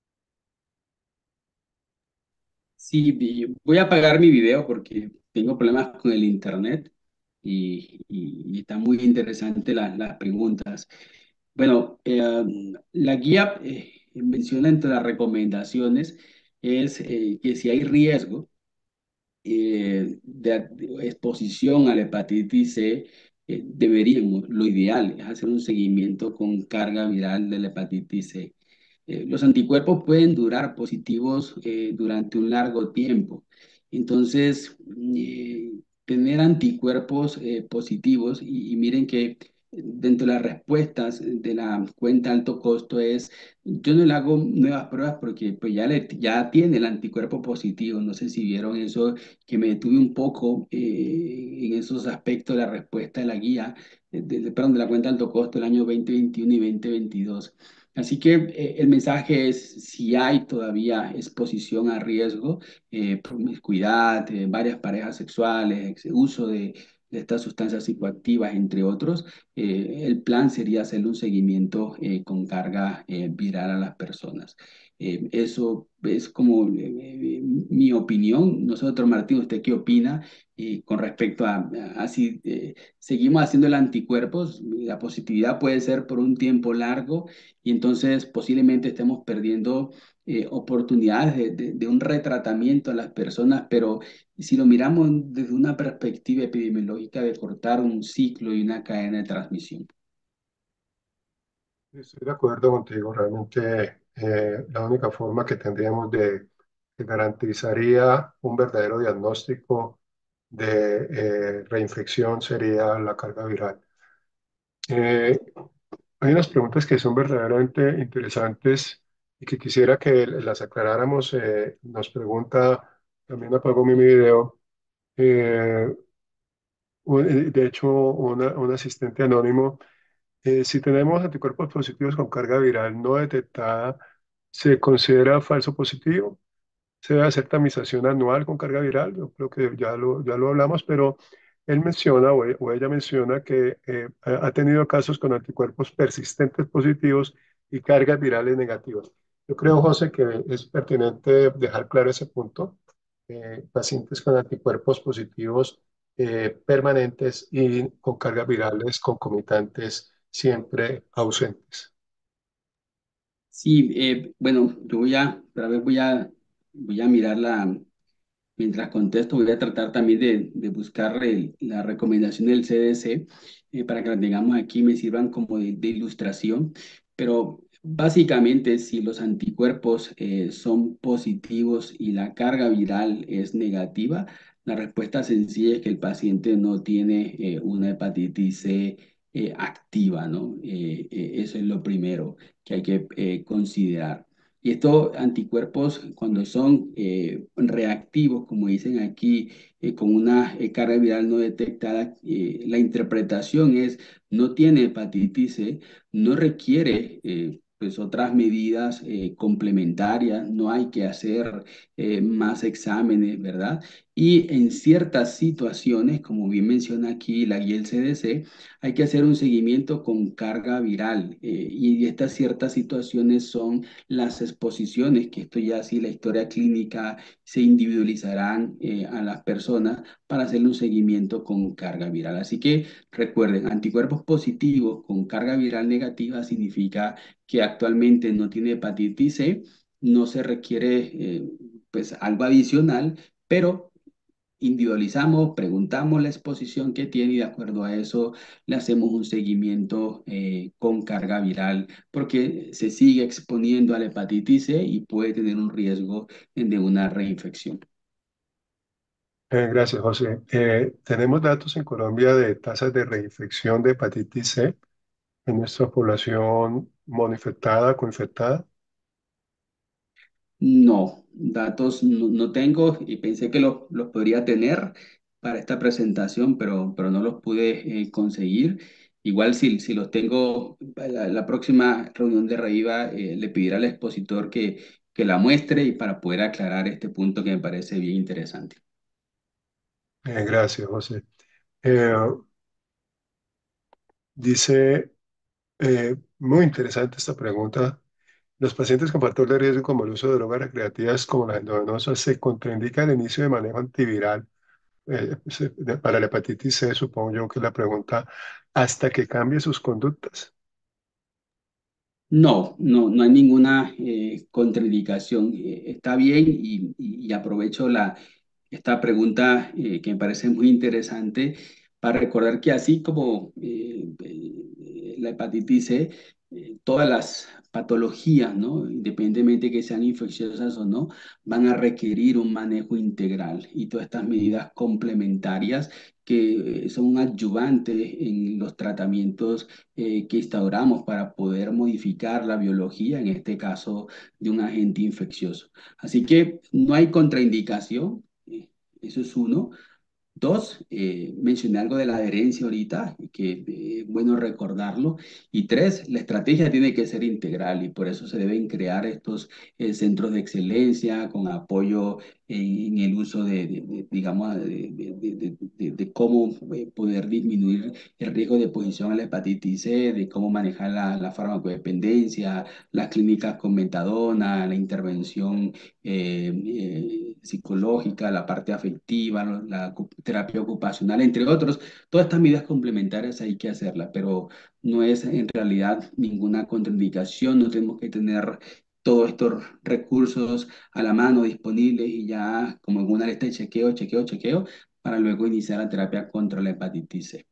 Sí, vi- voy a apagar mi video porque tengo problemas con el internet y, y- y están muy interesantes las, las preguntas. Bueno, eh, la guía eh, menciona entre las recomendaciones es eh, que si hay riesgo, eh, de, de exposición a la hepatitis C, eh, deberíamos, lo ideal es hacer un seguimiento con carga viral de la hepatitis C. Eh, los anticuerpos pueden durar positivos eh, durante un largo tiempo. Entonces, eh, tener anticuerpos eh, positivos, y, y miren que dentro de las respuestas de la cuenta alto costo es, yo no le hago nuevas pruebas porque pues ya, le, ya tiene el anticuerpo positivo. No sé si vieron eso, que me detuve un poco eh, en esos aspectos de la respuesta de la guía, eh, de, de- perdón, de la cuenta alto costo del año dos mil veintiuno y dos mil veintidós. Así que eh, el mensaje es, si hay todavía exposición a riesgo, eh, promiscuidad, eh, varias parejas sexuales, ex- uso de, de estas sustancias psicoactivas, entre otros, eh, el plan sería hacerle un seguimiento eh, con carga eh, viral a las personas. Eh, eso es como eh, eh, mi opinión. Nosotros, Martín, ¿usted qué opina eh, con respecto a, a si eh, seguimos haciendo el anticuerpos? La positividad puede ser por un tiempo largo y entonces posiblemente estemos perdiendo eh, oportunidades de, de- de un retratamiento a las personas, pero si lo miramos desde una perspectiva epidemiológica de cortar un ciclo y una cadena de transmisión. Estoy de acuerdo contigo, realmente eh, la única forma que tendríamos de que garantizaría un verdadero diagnóstico de eh, reinfección sería la carga viral. Eh, Hay unas preguntas que son verdaderamente interesantes y que quisiera que las aclaráramos. Eh, nos pregunta, también apagó mi video, eh, un- eh, de hecho, una- un asistente anónimo, eh, si tenemos anticuerpos positivos con carga viral no detectada, ¿se considera falso positivo? Se debe hacer tamización anual con carga viral, yo creo que ya lo, ya lo hablamos, pero él menciona o, e- o ella menciona que eh, ha ha tenido casos con anticuerpos persistentes positivos y cargas virales negativas. Yo creo, José, que es pertinente dejar claro ese punto. Eh, pacientes con anticuerpos positivos eh, permanentes y con cargas virales concomitantes siempre ausentes. Sí, eh, bueno, yo voy a, otra vez voy a, voy a mirar la, mientras contesto, voy a tratar también de, de buscar el- la recomendación del C D C eh, para que la tengamos aquí, me sirvan como de, de ilustración. Pero básicamente, si los anticuerpos eh, son positivos y la carga viral es negativa, la respuesta sencilla es que el paciente no tiene eh, una hepatitis C eh, activa, ¿no? Eh, eh, eso es lo primero que hay que eh, considerar. Y estos anticuerpos, cuando son eh, reactivos, como dicen aquí, eh, con una eh, carga viral no detectada, eh, la interpretación es no tiene hepatitis C, no requiere eh, pues otras medidas eh, complementarias, no hay que hacer eh, más exámenes, ¿verdad? Y en ciertas situaciones, como bien menciona aquí la guía del C D C, hay que hacer un seguimiento con carga viral eh, y estas ciertas situaciones son las exposiciones, que esto ya sí la historia clínica se individualizarán eh, a las personas para hacerle un seguimiento con carga viral. Así que recuerden, anticuerpos positivos con carga viral negativa significa que actualmente no tiene hepatitis C, no se requiere eh, pues algo adicional, pero individualizamos, preguntamos la exposición que tiene y de acuerdo a eso le hacemos un seguimiento eh, con carga viral porque se sigue exponiendo a la hepatitis C y puede tener un riesgo de una reinfección. Eh, gracias, José. Eh, tenemos datos en Colombia de tasas de reinfección de hepatitis C en nuestra población monoinfectada, coinfectada. No, datos no, no tengo y pensé que los, los podría tener para esta presentación, pero, pero no los pude eh, conseguir. Igual si, si los tengo, la, la próxima reunión de Reviva eh, le pediré al expositor que, que la muestre y para poder aclarar este punto que me parece bien interesante. Eh, gracias, José. Eh, dice, eh, muy interesante esta pregunta. Los pacientes con factor de riesgo como el uso de drogas recreativas como las endovenosas se contraindica el inicio de manejo antiviral eh, se- de- para la hepatitis C, supongo yo que es la pregunta, hasta que cambie sus conductas. No, no, no hay ninguna eh, contraindicación. Eh, está bien y, y- y aprovecho la, esta pregunta eh, que me parece muy interesante para recordar que así como eh, eh, la hepatitis C, eh, todas las patologías, ¿no? Independientemente de que sean infecciosas o no, van a requerir un manejo integral y todas estas medidas complementarias que eh, son adyuvantes en los tratamientos eh, que instauramos para poder modificar la biología, en este caso de un agente infeccioso. Así que no hay contraindicación, eh, eso es uno. Dos, eh, mencioné algo de la adherencia ahorita, que eh, es bueno recordarlo. Y tres, la estrategia tiene que ser integral y por eso se deben crear estos eh, centros de excelencia con apoyo en, en el uso de, de- de, digamos, de, de- de- de- de cómo eh, poder disminuir el riesgo de exposición a la hepatitis C, de cómo manejar la, la farmacodependencia, las clínicas con metadona, la intervención eh, eh, psicológica, la parte afectiva, ¿no? La ocu- terapia ocupacional, entre otros. Todas estas medidas complementarias hay que hacerlas, pero no es en realidad ninguna contraindicación, no tenemos que tener todos estos recursos a la mano disponibles y ya como en una lista de chequeo, chequeo, chequeo, para luego iniciar la terapia contra la hepatitis C.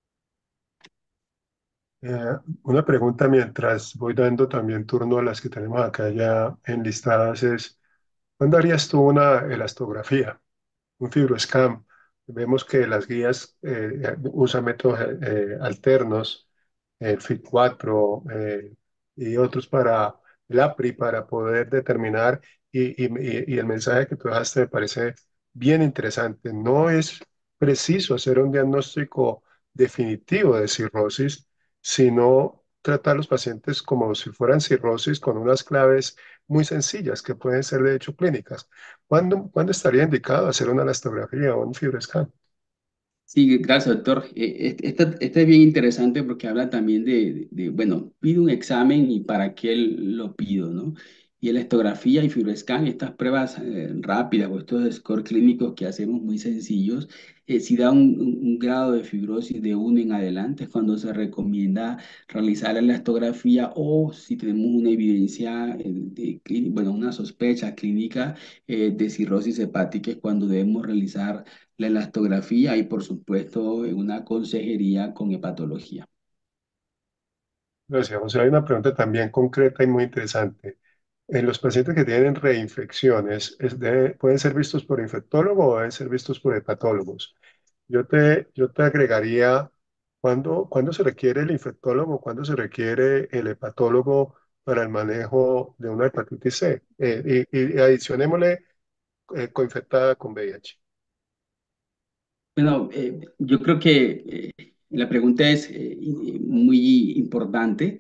Eh, una pregunta mientras voy dando también turno a las que tenemos acá ya enlistadas es, ¿cuándo harías tú una elastografía, un fibroscan? Vemos que las guías eh, usan métodos eh, alternos, el F I cuatro eh, y otros para el APRI para poder determinar y, y- y- y el mensaje que tú dejaste me parece bien interesante. No es preciso hacer un diagnóstico definitivo de cirrosis, sino tratar a los pacientes como si fueran cirrosis con unas claves muy sencillas que pueden ser de hecho clínicas. ¿Cuándo, cuándo estaría indicado hacer una elastografía o un fibroscan? Sí, gracias, doctor. Eh, Este, esta- este es bien interesante porque habla también de, de, bueno, pido un examen y para qué lo pido, ¿no? Y la histografía y fibroscan, estas pruebas eh, rápidas o estos score clínicos que hacemos muy sencillos, eh, si da un, un- un grado de fibrosis de uno en adelante es cuando se recomienda realizar la elastografía o si tenemos una evidencia, eh, de, clí- bueno, una sospecha clínica eh, de cirrosis hepática es cuando debemos realizar la elastografía y por supuesto una consejería con hepatología. Gracias. O sea, hay una pregunta también concreta y muy interesante. En los pacientes que tienen reinfecciones, es de- ¿pueden ser vistos por infectólogo o deben ser vistos por hepatólogos? Yo te, yo te agregaría, ¿cuándo, cuándo se requiere el infectólogo, cuándo se requiere el hepatólogo para el manejo de una hepatitis C? Eh, y, y adicionémosle eh, coinfectada con V I H. Bueno, eh, yo creo que eh, la pregunta es eh, muy importante.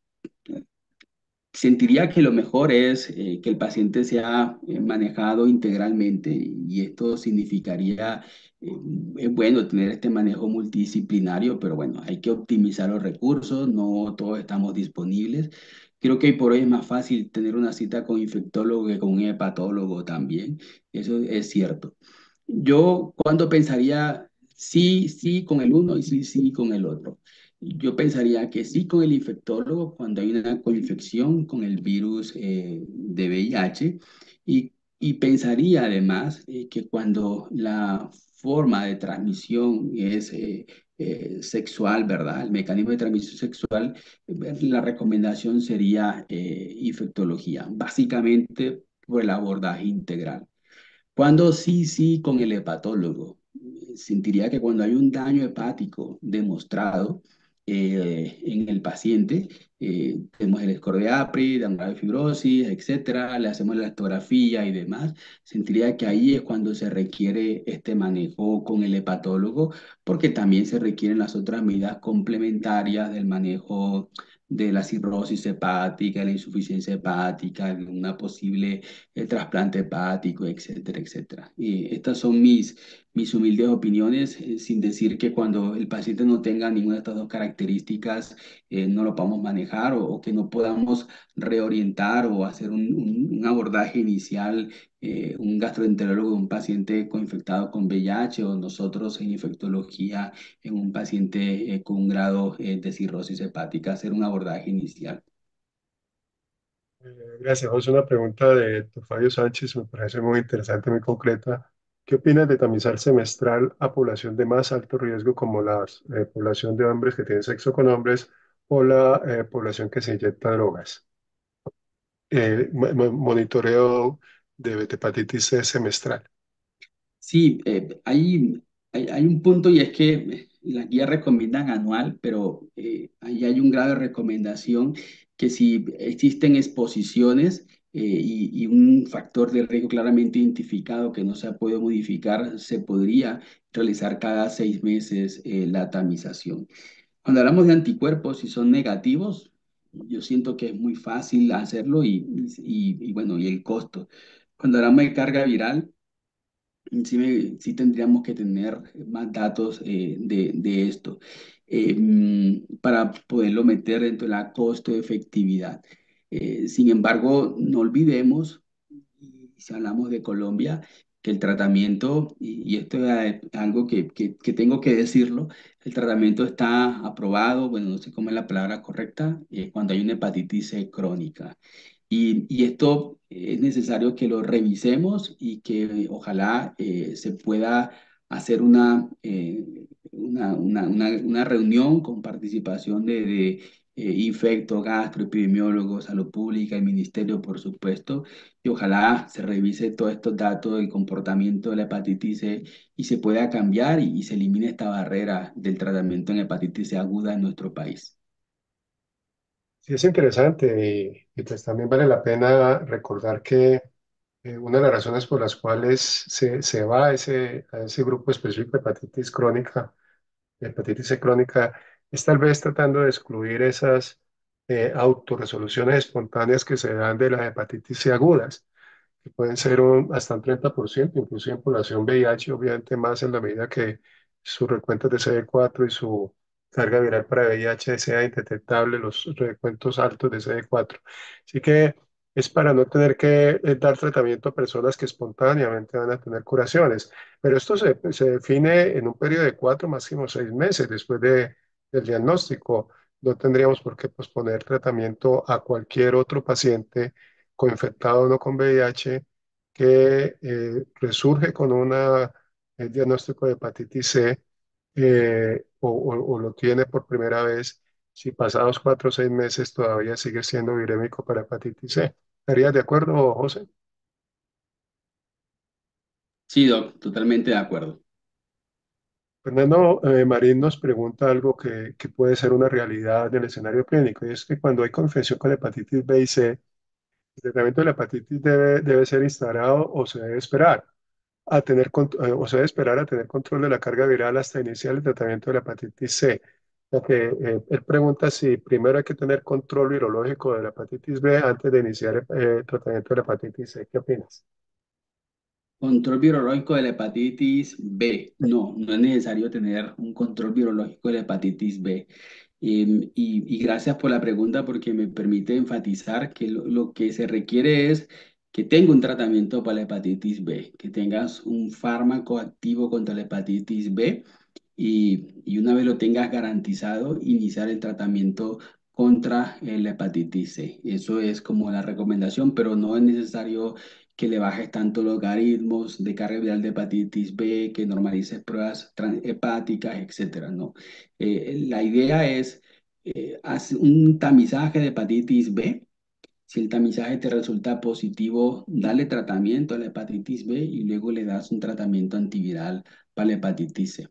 Sentiría que lo mejor es eh, que el paciente sea eh, manejado integralmente y esto significaría, eh, es bueno tener este manejo multidisciplinario, pero bueno, hay que optimizar los recursos, no todos estamos disponibles. Creo que hoy por hoy es más fácil tener una cita con infectólogo que con un hepatólogo también, eso es cierto. Yo cuando pensaría sí, sí con el uno y sí, sí con el otro. Yo pensaría que sí con el infectólogo cuando hay una coinfección con el virus eh, de V I H y, y pensaría además eh, que cuando la forma de transmisión es eh, eh, sexual, ¿verdad? El mecanismo de transmisión sexual, eh, la recomendación sería eh, infectología, básicamente por el abordaje integral. Cuando sí, sí, con el hepatólogo. Sentiría que cuando hay un daño hepático demostrado eh, en el paciente, eh, tenemos el score de APRI, de angular de fibrosis, etcétera, le hacemos la elastografía y demás, sentiría que ahí es cuando se requiere este manejo con el hepatólogo, porque también se requieren las otras medidas complementarias del manejo de la cirrosis hepática, la insuficiencia hepática, de una posible el trasplante hepático, etcétera, etcétera. Y estas son mis, mis humildes opiniones, eh, sin decir que cuando el paciente no tenga ninguna de estas dos características, eh, no lo podamos manejar o, o que no podamos reorientar o hacer un, un- un abordaje inicial, eh, un gastroenterólogo de un paciente coinfectado con V I H o nosotros en infectología en un paciente eh, con un grado eh, de cirrosis hepática, hacer un abordaje inicial. Eh, gracias, José. Una pregunta de doctor Fabio Sánchez, me parece muy interesante, muy concreta. ¿Qué opinas de tamizar semestral a población de más alto riesgo como la eh, población de hombres que tienen sexo con hombres o la eh, población que se inyecta drogas? Eh, mo- mo- monitoreo de hepatitis C semestral. Sí, eh, hay, hay, hay un punto y es que eh, las guías recomiendan anual, pero eh, ahí hay un grado de recomendación que si existen exposiciones, eh, y, y un factor de riesgo claramente identificado que no se ha podido modificar, se podría realizar cada seis meses eh, la tamización. Cuando hablamos de anticuerpos, si son negativos, yo siento que es muy fácil hacerlo y, y, y bueno, y el costo. Cuando hablamos de carga viral, sí, me- sí tendríamos que tener más datos eh, de, de esto eh, mm, para poderlo meter dentro de la costo-efectividad. Eh, sin embargo, no olvidemos, y si hablamos de Colombia, que el tratamiento, y, y esto es algo que, que, que tengo que decirlo, el tratamiento está aprobado, bueno, no sé cómo es la palabra correcta, eh, cuando hay una hepatitis C crónica. Y, y esto es necesario que lo revisemos y que ojalá eh, se pueda hacer una, eh, una, una, una, una reunión con participación de, de eh, infecto, gastro, epidemiólogos, salud pública, el ministerio, por supuesto, y ojalá se revise todos estos datos del comportamiento de la hepatitis C y se pueda cambiar y, y se elimine esta barrera del tratamiento en hepatitis C aguda en nuestro país. Sí, es interesante y, y pues también vale la pena recordar que eh, una de las razones por las cuales se, se va a ese, a ese grupo específico de hepatitis crónica, de hepatitis C crónica, es tal vez tratando de excluir esas eh, autorresoluciones espontáneas que se dan de las hepatitis C agudas, que pueden ser un, hasta un treinta por ciento, incluso en población V I H, obviamente más en la medida que sus recuentos de C D cuatro y su carga viral para V I H sea indetectable, los recuentos altos de C D cuatro. Así que es para no tener que eh, dar tratamiento a personas que espontáneamente van a tener curaciones. Pero esto se, se define en un periodo de cuatro, máximo seis meses después de, del diagnóstico. No tendríamos por qué posponer tratamiento a cualquier otro paciente coinfectado o no con V I H que eh, resurge con un diagnóstico de hepatitis C eh, o, o- o lo tiene por primera vez, si pasados cuatro o seis meses todavía sigue siendo virémico para hepatitis C. ¿Estarías de acuerdo, José? Sí, Doc, totalmente de acuerdo. Fernando eh, Marín nos pregunta algo que, que puede ser una realidad del escenario clínico, y es que cuando hay confección con hepatitis B y C, el tratamiento de la hepatitis debe, debe ser instaurado o se debe esperar a tener, cont- eh, o se debe esperar a tener control de la carga viral hasta iniciar el tratamiento de la hepatitis C. Ya que eh, él pregunta si primero hay que tener control virológico de la hepatitis B antes de iniciar eh, el tratamiento de la hepatitis C. ¿Qué opinas? Control virológico de la hepatitis B. No, no es necesario tener un control virológico de la hepatitis B. Em, y, y gracias por la pregunta porque me permite enfatizar que lo, lo que se requiere es que tenga un tratamiento para la hepatitis B, que tengas un fármaco activo contra la hepatitis B y, y una vez lo tengas garantizado, iniciar el tratamiento contra eh, la hepatitis C. Eso es como la recomendación, pero no es necesario que le bajes tanto los logaritmos de carga viral de hepatitis B, que normalices pruebas tran- hepáticas, etcétera. No. Eh, la idea es eh, hacer un tamizaje de hepatitis B. Si el tamizaje te resulta positivo, dale tratamiento a la hepatitis B y luego le das un tratamiento antiviral para la hepatitis C.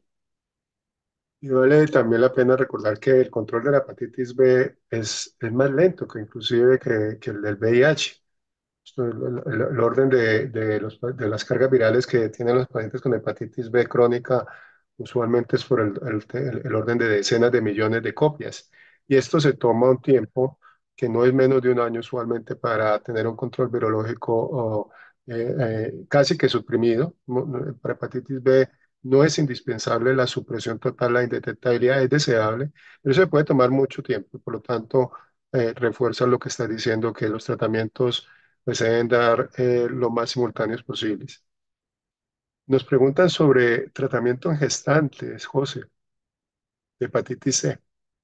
Y vale también la pena recordar que el control de la hepatitis B es, es más lento que inclusive que, que el del V I H. Esto, El, el- el orden de, de los- de las cargas virales que tienen los pacientes con hepatitis B crónica usualmente es por el, el- el orden de decenas de millones de copias. Y esto se toma un tiempo que no es menos de un año usualmente para tener un control virológico o, eh, eh, casi que suprimido. Mo- no- Para hepatitis B no es indispensable la supresión total, la indetectabilidad es deseable, pero se puede tomar mucho tiempo. Por lo tanto, eh, refuerza lo que está diciendo, que los tratamientos pues, se deben dar eh, lo más simultáneos posibles. Nos preguntan sobre tratamiento en gestantes, José, de hepatitis C.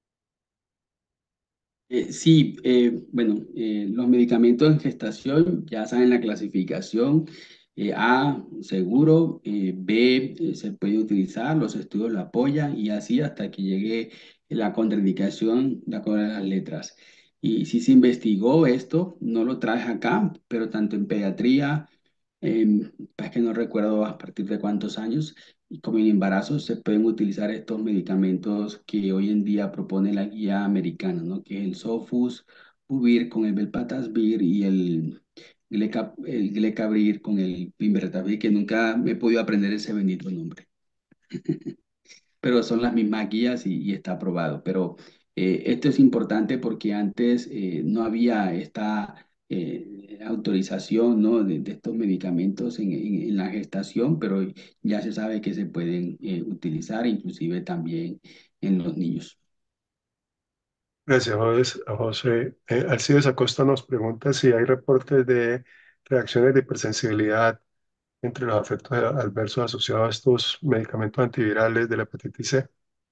Eh, sí, eh, bueno, eh, los medicamentos en gestación ya saben la clasificación. eh, A, seguro, eh, B, eh, se puede utilizar, los estudios lo apoyan y así hasta que llegue la contraindicación de acuerdo a las letras. Y si se investigó esto, no lo traje acá, pero tanto en pediatría, em, es que no recuerdo a partir de cuántos años, y como en embarazo se pueden utilizar estos medicamentos que hoy en día propone la guía americana, ¿no? Que es el Sofus Puvir con el Belpatasvir y el, Gleca, el Glecabrir con el Pimbertavir, que nunca me he podido aprender ese bendito nombre. Pero son las mismas guías y, y está aprobado. Pero eh, esto es importante porque antes eh, no había esta eh, autorización, ¿no? de, de estos medicamentos en, en- en la gestación, pero ya se sabe que se pueden eh, utilizar inclusive también en los niños. Gracias, José. José. Eh, Alcides Acosta nos pregunta si hay reportes de reacciones de hipersensibilidad entre los efectos adversos asociados a estos medicamentos antivirales de la hepatitis C.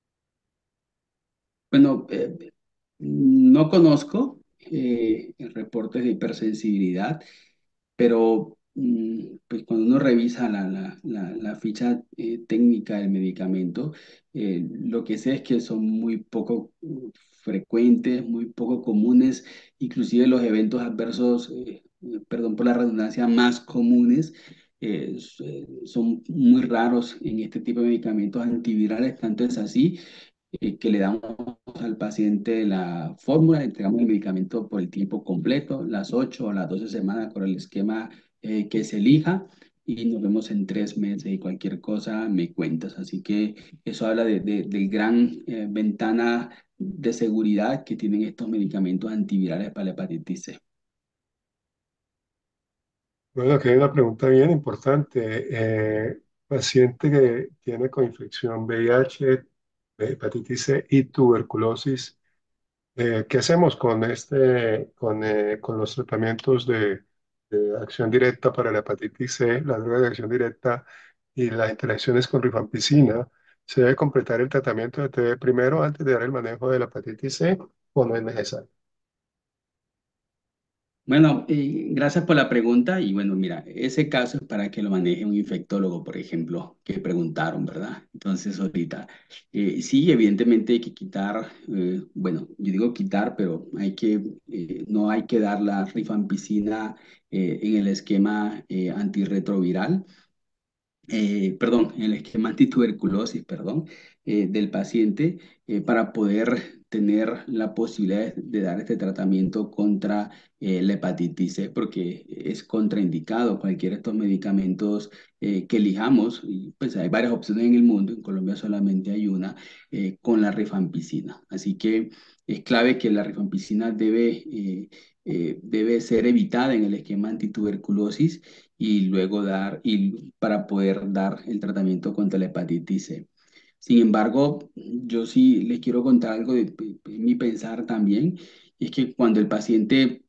Bueno, eh, no conozco eh, reportes de hipersensibilidad. Pero mm, pues cuando uno revisa la, la, la, la ficha eh, técnica del medicamento, eh, lo que sé es que son muy poco mm, frecuentes, muy poco comunes, inclusive los eventos adversos, eh, eh, perdón por la redundancia, más comunes. eh, s- eh, son muy raros en este tipo de medicamentos antivirales, tanto es así eh, que le damos al paciente la fórmula, le entregamos el medicamento por el tiempo completo, las ocho o las doce semanas con el esquema eh, que se elija y nos vemos en tres meses y cualquier cosa me cuentas. Así que eso habla de, de, de gran eh, ventana de seguridad que tienen estos medicamentos antivirales para la hepatitis C. Bueno, aquí hay una pregunta bien importante. Eh, paciente que tiene coinfección V I H, hepatitis C y tuberculosis. Eh, ¿qué hacemos con este, con, eh, con los tratamientos de, de acción directa para la hepatitis C, la droga de acción directa y las interacciones con rifampicina? ¿Se debe completar el tratamiento de T B primero antes de dar el manejo de la hepatitis C o no es necesario? Bueno, eh, gracias por la pregunta y bueno, mira, ese caso es para que lo maneje un infectólogo, por ejemplo, que preguntaron, ¿verdad? Entonces, ahorita, eh, sí, evidentemente hay que quitar, eh, bueno, yo digo quitar, pero hay que, eh, no hay que dar la rifampicina eh, en el esquema eh, antirretroviral eh, perdón, en el esquema antituberculosis, perdón, eh, del paciente eh, para poder tener la posibilidad de, de dar este tratamiento contra eh, la hepatitis C, porque es contraindicado cualquiera de estos medicamentos eh, que elijamos, y pues hay varias opciones en el mundo, en Colombia solamente hay una, eh, con la rifampicina. Así que es clave que la rifampicina debe, eh, eh, debe ser evitada en el esquema antituberculosis y luego dar, y para poder dar el tratamiento contra la hepatitis C. Sin embargo, yo sí les quiero contar algo de, de- de mi pensar también, y es que cuando el paciente,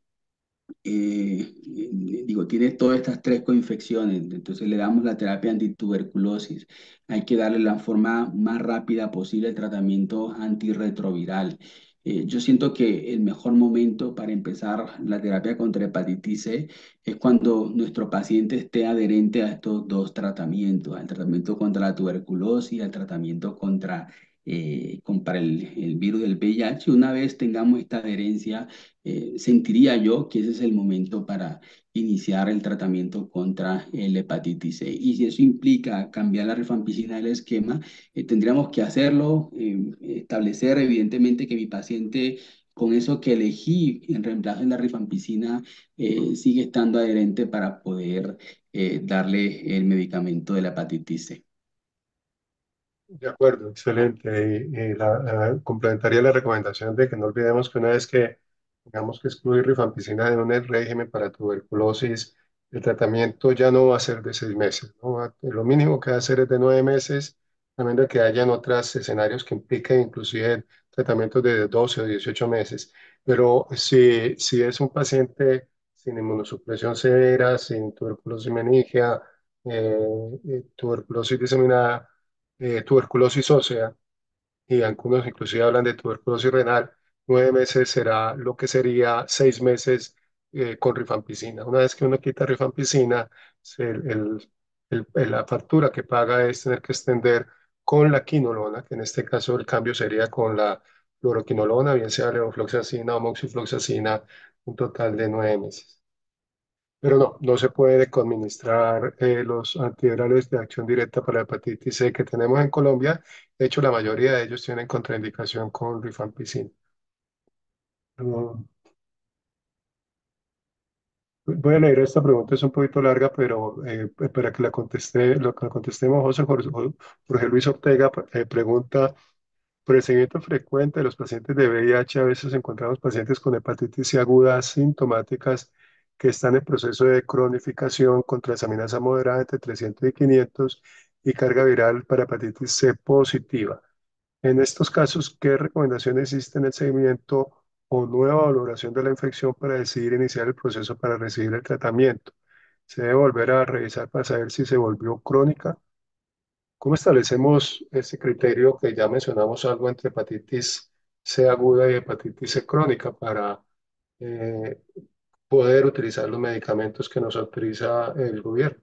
eh, eh, digo, tiene todas estas tres coinfecciones, entonces le damos la terapia antituberculosis, hay que darle la forma más rápida posible el tratamiento antirretroviral. Eh, yo siento que el mejor momento para empezar la terapia contra hepatitis C es cuando nuestro paciente esté adherente a estos dos tratamientos, al tratamiento contra la tuberculosis, al tratamiento contra, eh, contra el, el virus del V I H. Una vez tengamos esta adherencia, eh, sentiría yo que ese es el momento para iniciar el tratamiento contra el hepatitis C. Y si eso implica cambiar la rifampicina del esquema, eh, tendríamos que hacerlo, eh, establecer evidentemente que mi paciente con eso que elegí en reemplazo de la rifampicina eh, sigue estando adherente para poder eh, darle el medicamento de la hepatitis C. De acuerdo, excelente. Y, y la, la- complementaría la recomendación de que no olvidemos que una vez que tengamos que excluir rifampicina de un régimen para tuberculosis, el tratamiento ya no va a ser de seis meses, ¿no? Va- Lo mínimo que va a hacer es de nueve meses, también de que hayan otros escenarios que impliquen inclusive tratamientos de doce o dieciocho meses. Pero si, si es un paciente sin inmunosupresión severa, sin tuberculosis meningia, eh, eh, tuberculosis diseminada, eh, tuberculosis ósea y algunos inclusive hablan de tuberculosis renal, nueve meses será lo que sería seis meses eh, con rifampicina. Una vez que uno quita rifampicina, se- el, el- el- el- la factura que paga es tener que extender con la quinolona, que en este caso el cambio sería con la fluoroquinolona, bien sea levofloxacina o moxifloxacina, un total de nueve meses. Pero no, no se puede administrar eh, los antivirales de acción directa para la hepatitis C que tenemos en Colombia. De hecho, la mayoría de ellos tienen contraindicación con rifampicina. Mm. Voy a leer esta pregunta, es un poquito larga, pero eh, para que la conteste, lo que la contestemos, José Jorge, Jorge Luis Ortega eh, pregunta, por el seguimiento frecuente de los pacientes de V I H, a veces encontramos pacientes con hepatitis C aguda asintomáticas que están en proceso de cronificación con transaminasa moderada entre trescientos y quinientos y carga viral para hepatitis C positiva. En estos casos, ¿qué recomendaciones existen en el seguimiento o nueva valoración de la infección para decidir iniciar el proceso para recibir el tratamiento? ¿Se debe volver a revisar para saber si se volvió crónica? ¿Cómo establecemos ese criterio que ya mencionamos algo entre hepatitis C aguda y hepatitis C crónica para eh, poder utilizar los medicamentos que nos autoriza el gobierno?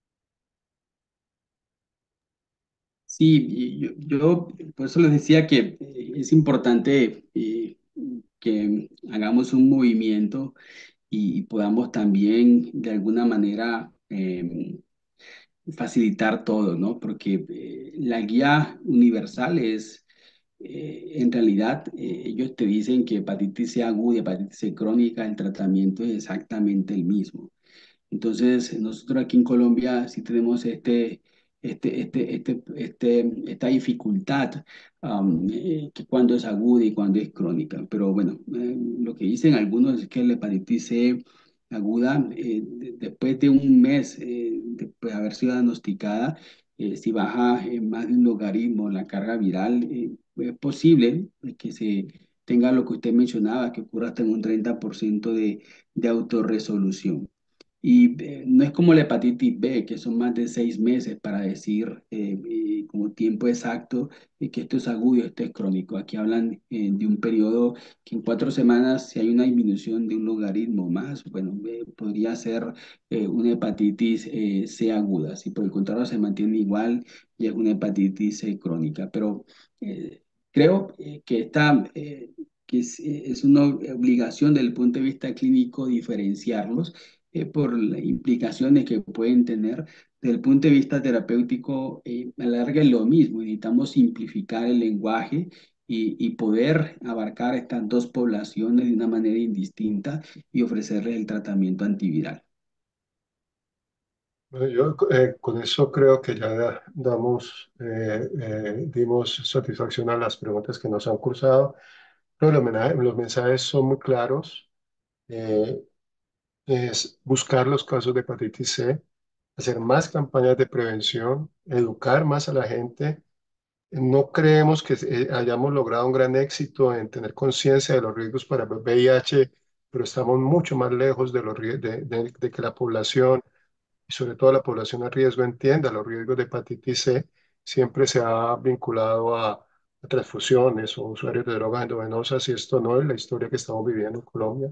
Sí, y yo, yo por eso les decía que eh, es importante eh, que hagamos un movimiento y, y podamos también de alguna manera eh, facilitar todo, ¿no? Porque eh, la guía universal es, eh, en realidad, eh, ellos te dicen que hepatitis C aguda y hepatitis C crónica, el tratamiento es exactamente el mismo. Entonces, nosotros aquí en Colombia sí tenemos este, este, este, este, este, esta dificultad, um, eh, que cuando es aguda y cuando es crónica. Pero bueno, eh, lo que dicen algunos es que la hepatitis C aguda, eh, de- después de un mes eh, después de haber sido diagnosticada, eh, si baja eh, más de un logaritmo la carga viral, eh, es posible que se tenga lo que usted mencionaba, que ocurra hasta en un treinta por ciento de, de autorresolución. Y eh, no es como la hepatitis B, que son más de seis meses para decir eh, eh, como tiempo exacto eh, que esto es agudo y esto es crónico. Aquí hablan eh, de un periodo que en cuatro semanas, si hay una disminución de un logaritmo más, bueno, eh, podría ser eh, una hepatitis eh, C aguda. Si por el contrario se mantiene igual, ya es una hepatitis C crónica. Pero eh, creo eh, que esta... eh, que es, eh, es una obligación desde el punto de vista clínico diferenciarlos eh, por las implicaciones que pueden tener. Desde el punto de vista terapéutico, eh, a la larga es lo mismo. Necesitamos simplificar el lenguaje y, y poder abarcar estas dos poblaciones de una manera indistinta y ofrecerles el tratamiento antiviral. Bueno, yo eh, con eso creo que ya da- damos, eh, eh, dimos satisfacción a las preguntas que nos han cursado. Pero los mensajes, los mensajes son muy claros. Eh, es buscar los casos de hepatitis C, hacer más campañas de prevención, educar más a la gente. No creemos que eh, hayamos logrado un gran éxito en tener conciencia de los riesgos para el V I H, pero estamos mucho más lejos de, los, rie- de, de- de que la población, y sobre todo la población a riesgo, entienda los riesgos de hepatitis C. Siempre se ha vinculado a, a transfusiones o usuarios de drogas endovenosas y esto no es la historia que estamos viviendo en Colombia.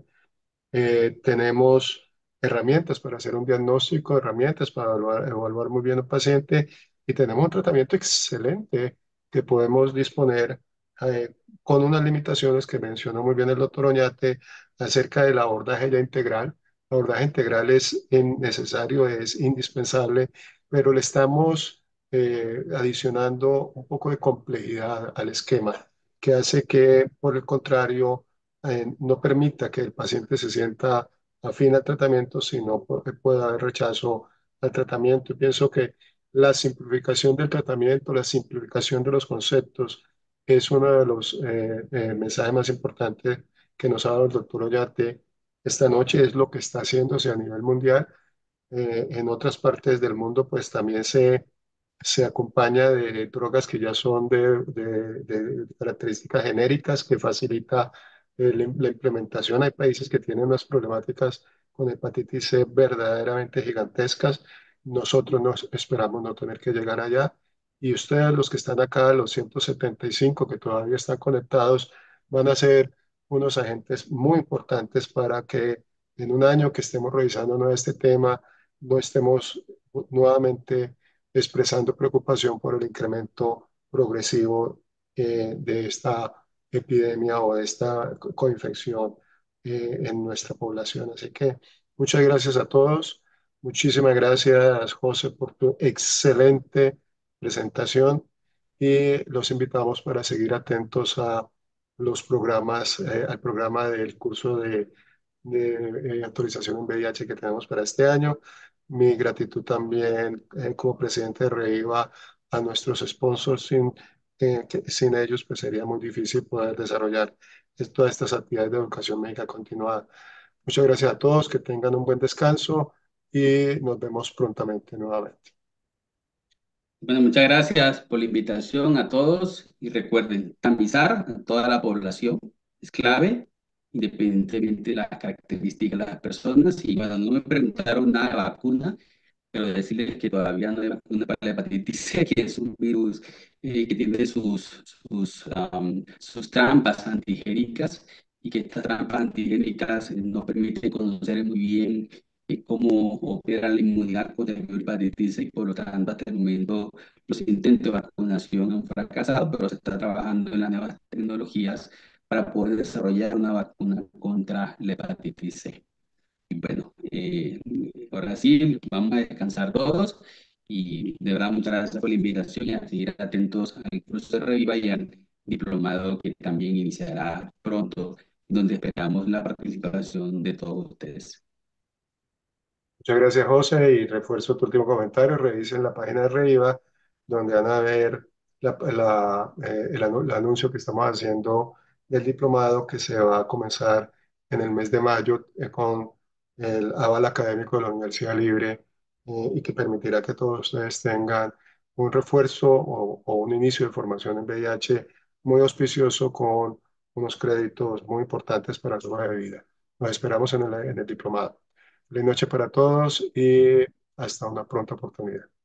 Eh, tenemos herramientas para hacer un diagnóstico, herramientas para evaluar, evaluar muy bien al paciente y tenemos un tratamiento excelente que podemos disponer eh, con unas limitaciones que mencionó muy bien el doctor Oñate acerca del abordaje ya integral. El abordaje integral es in- necesario, es indispensable, pero le estamos eh, adicionando un poco de complejidad al esquema que hace que, por el contrario, eh, no permita que el paciente se sienta afín al tratamiento, sino porque pueda haber rechazo al tratamiento. Y pienso que la simplificación del tratamiento, la simplificación de los conceptos, es uno de los eh, eh, mensajes más importantes que nos ha dado el doctor Ollate esta noche, es lo que está haciéndose a nivel mundial. Eh, en otras partes del mundo, pues también se, se acompaña de drogas que ya son de, de- de características genéricas que facilita eh, la, la implementación. Hay países que tienen unas problemáticas con hepatitis C verdaderamente gigantescas. Nosotros nos esperamos no tener que llegar allá. Y ustedes, los que están acá, los ciento setenta y cinco que todavía están conectados, van a ser unos agentes muy importantes para que en un año que estemos revisando ¿no? este tema, no estemos nuevamente expresando preocupación por el incremento progresivo eh, de esta epidemia o de esta co- coinfección eh, en nuestra población. Así que muchas gracias a todos. Muchísimas gracias, José, por tu excelente presentación y los invitamos para seguir atentos a los programas, eh, al programa del curso de de eh, autorización en V I H que tenemos para este año. Mi gratitud también eh, como presidente de Reviva a nuestros sponsors. Sin, eh, que, sin ellos pues sería muy difícil poder desarrollar es- todas estas actividades de educación médica continuada. Muchas gracias a todos, que tengan un buen descanso y nos vemos prontamente nuevamente. Bueno, muchas gracias por la invitación a todos y recuerden, tamizar a toda la población es clave, independientemente de las características de las personas. Y bueno, no me preguntaron nada de vacuna, pero decirles que todavía no hay vacuna para la hepatitis C, que es un virus eh, que tiene sus, sus, am, sus trampas antigénicas y que estas trampas antigénicas eh, nos permiten conocer muy bien eh, cómo opera la inmunidad contra el virus hepatitis C y por lo tanto hasta el momento los intentos de vacunación han fracasado, pero se está trabajando en las nuevas tecnologías para poder desarrollar una vacuna contra la hepatitis C. Y bueno, eh, ahora sí, vamos a descansar todos y de verdad muchas gracias por la invitación y a seguir atentos al curso de Reviva y al diplomado que también iniciará pronto, donde esperamos la participación de todos ustedes. Muchas gracias, José, y refuerzo tu último comentario. Revisen la página de Reviva, donde van a ver la- la, eh, el, anu- el anuncio que estamos haciendo del diplomado que se va a comenzar en el mes de mayo eh, con el aval académico de la Universidad Libre eh, y que permitirá que todos ustedes tengan un refuerzo o, o un inicio de formación en V I H muy auspicioso con unos créditos muy importantes para su hoja de vida. Nos esperamos en el en el diplomado. Feliz noche para todos y hasta una pronta oportunidad.